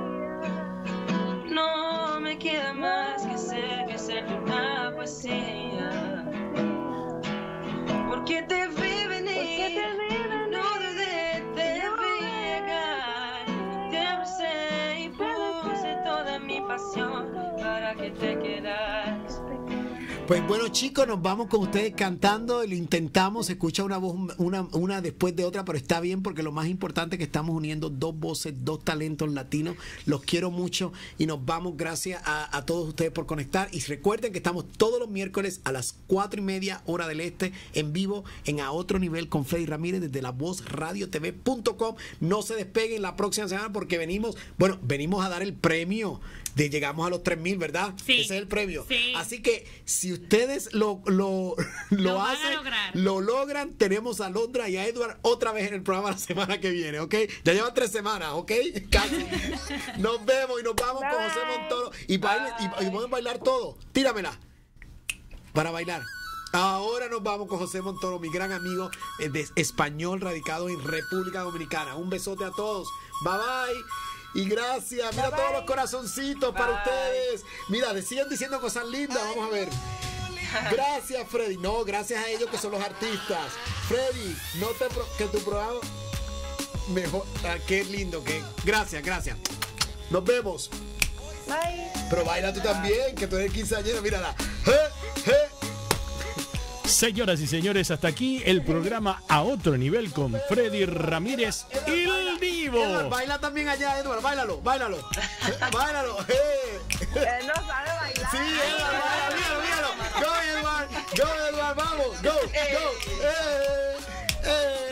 No me queda más que ser, que ser una poesía. Porque te vi venir, no dudé, te vi llegar. Te abracé y puse toda mi pasión para que te quedaras. Pues bueno, chicos, nos vamos con ustedes cantando. Lo intentamos, se escucha una voz, una, una después de otra, pero está bien porque lo más importante es que estamos uniendo dos voces, dos talentos latinos. Los quiero mucho y nos vamos. Gracias a, a todos ustedes por conectar. Y recuerden que estamos todos los miércoles a las cuatro y media hora del este en vivo en A Otro Nivel con Freddy Ramírez desde la voz radio t v punto com. No se despeguen la próxima semana porque venimos, bueno, venimos a dar el premio de llegamos a los tres mil, ¿verdad? Sí. Ese es el premio. Sí. Así que si ustedes lo, lo, lo, Lo van a hacen, lograr. lo logran, tenemos a Alondra y a Edward otra vez en el programa la semana que viene, ¿ok? Ya llevan tres semanas, ¿ok? Casi. Nos vemos y nos vamos con José Montoro. Y, bailen, y, y pueden bailar todo. Tíramela. Para bailar. Ahora nos vamos con José Montoro, mi gran amigo eh, de español radicado en República Dominicana. Un besote a todos. Bye bye. Y gracias. Mira Bye, todos bye. los corazoncitos para Bye. ustedes. Mira, de- siguen diciendo cosas lindas. Vamos a ver. Gracias, Freddy. No, gracias a ellos que son los artistas. Freddy, no te pro- que tu programa mejor. Ah, qué lindo que. Gracias, gracias. Nos vemos. Bye. Pero baila tú también, que tú eres quinceañera. Mírala. ¡Eh, eh! Señoras y señores, hasta aquí el programa A Otro Nivel con Freddy Ramírez El Edward, Divo. baila también allá, Edward. Báilalo, báilalo. Báilalo. ¡Eh! Él no sabe bailar. Sí, Edward, baila, míralo, míralo. Go, Edward. Go, Edward, vamos. Go, go. ¡Eh! ¡Eh!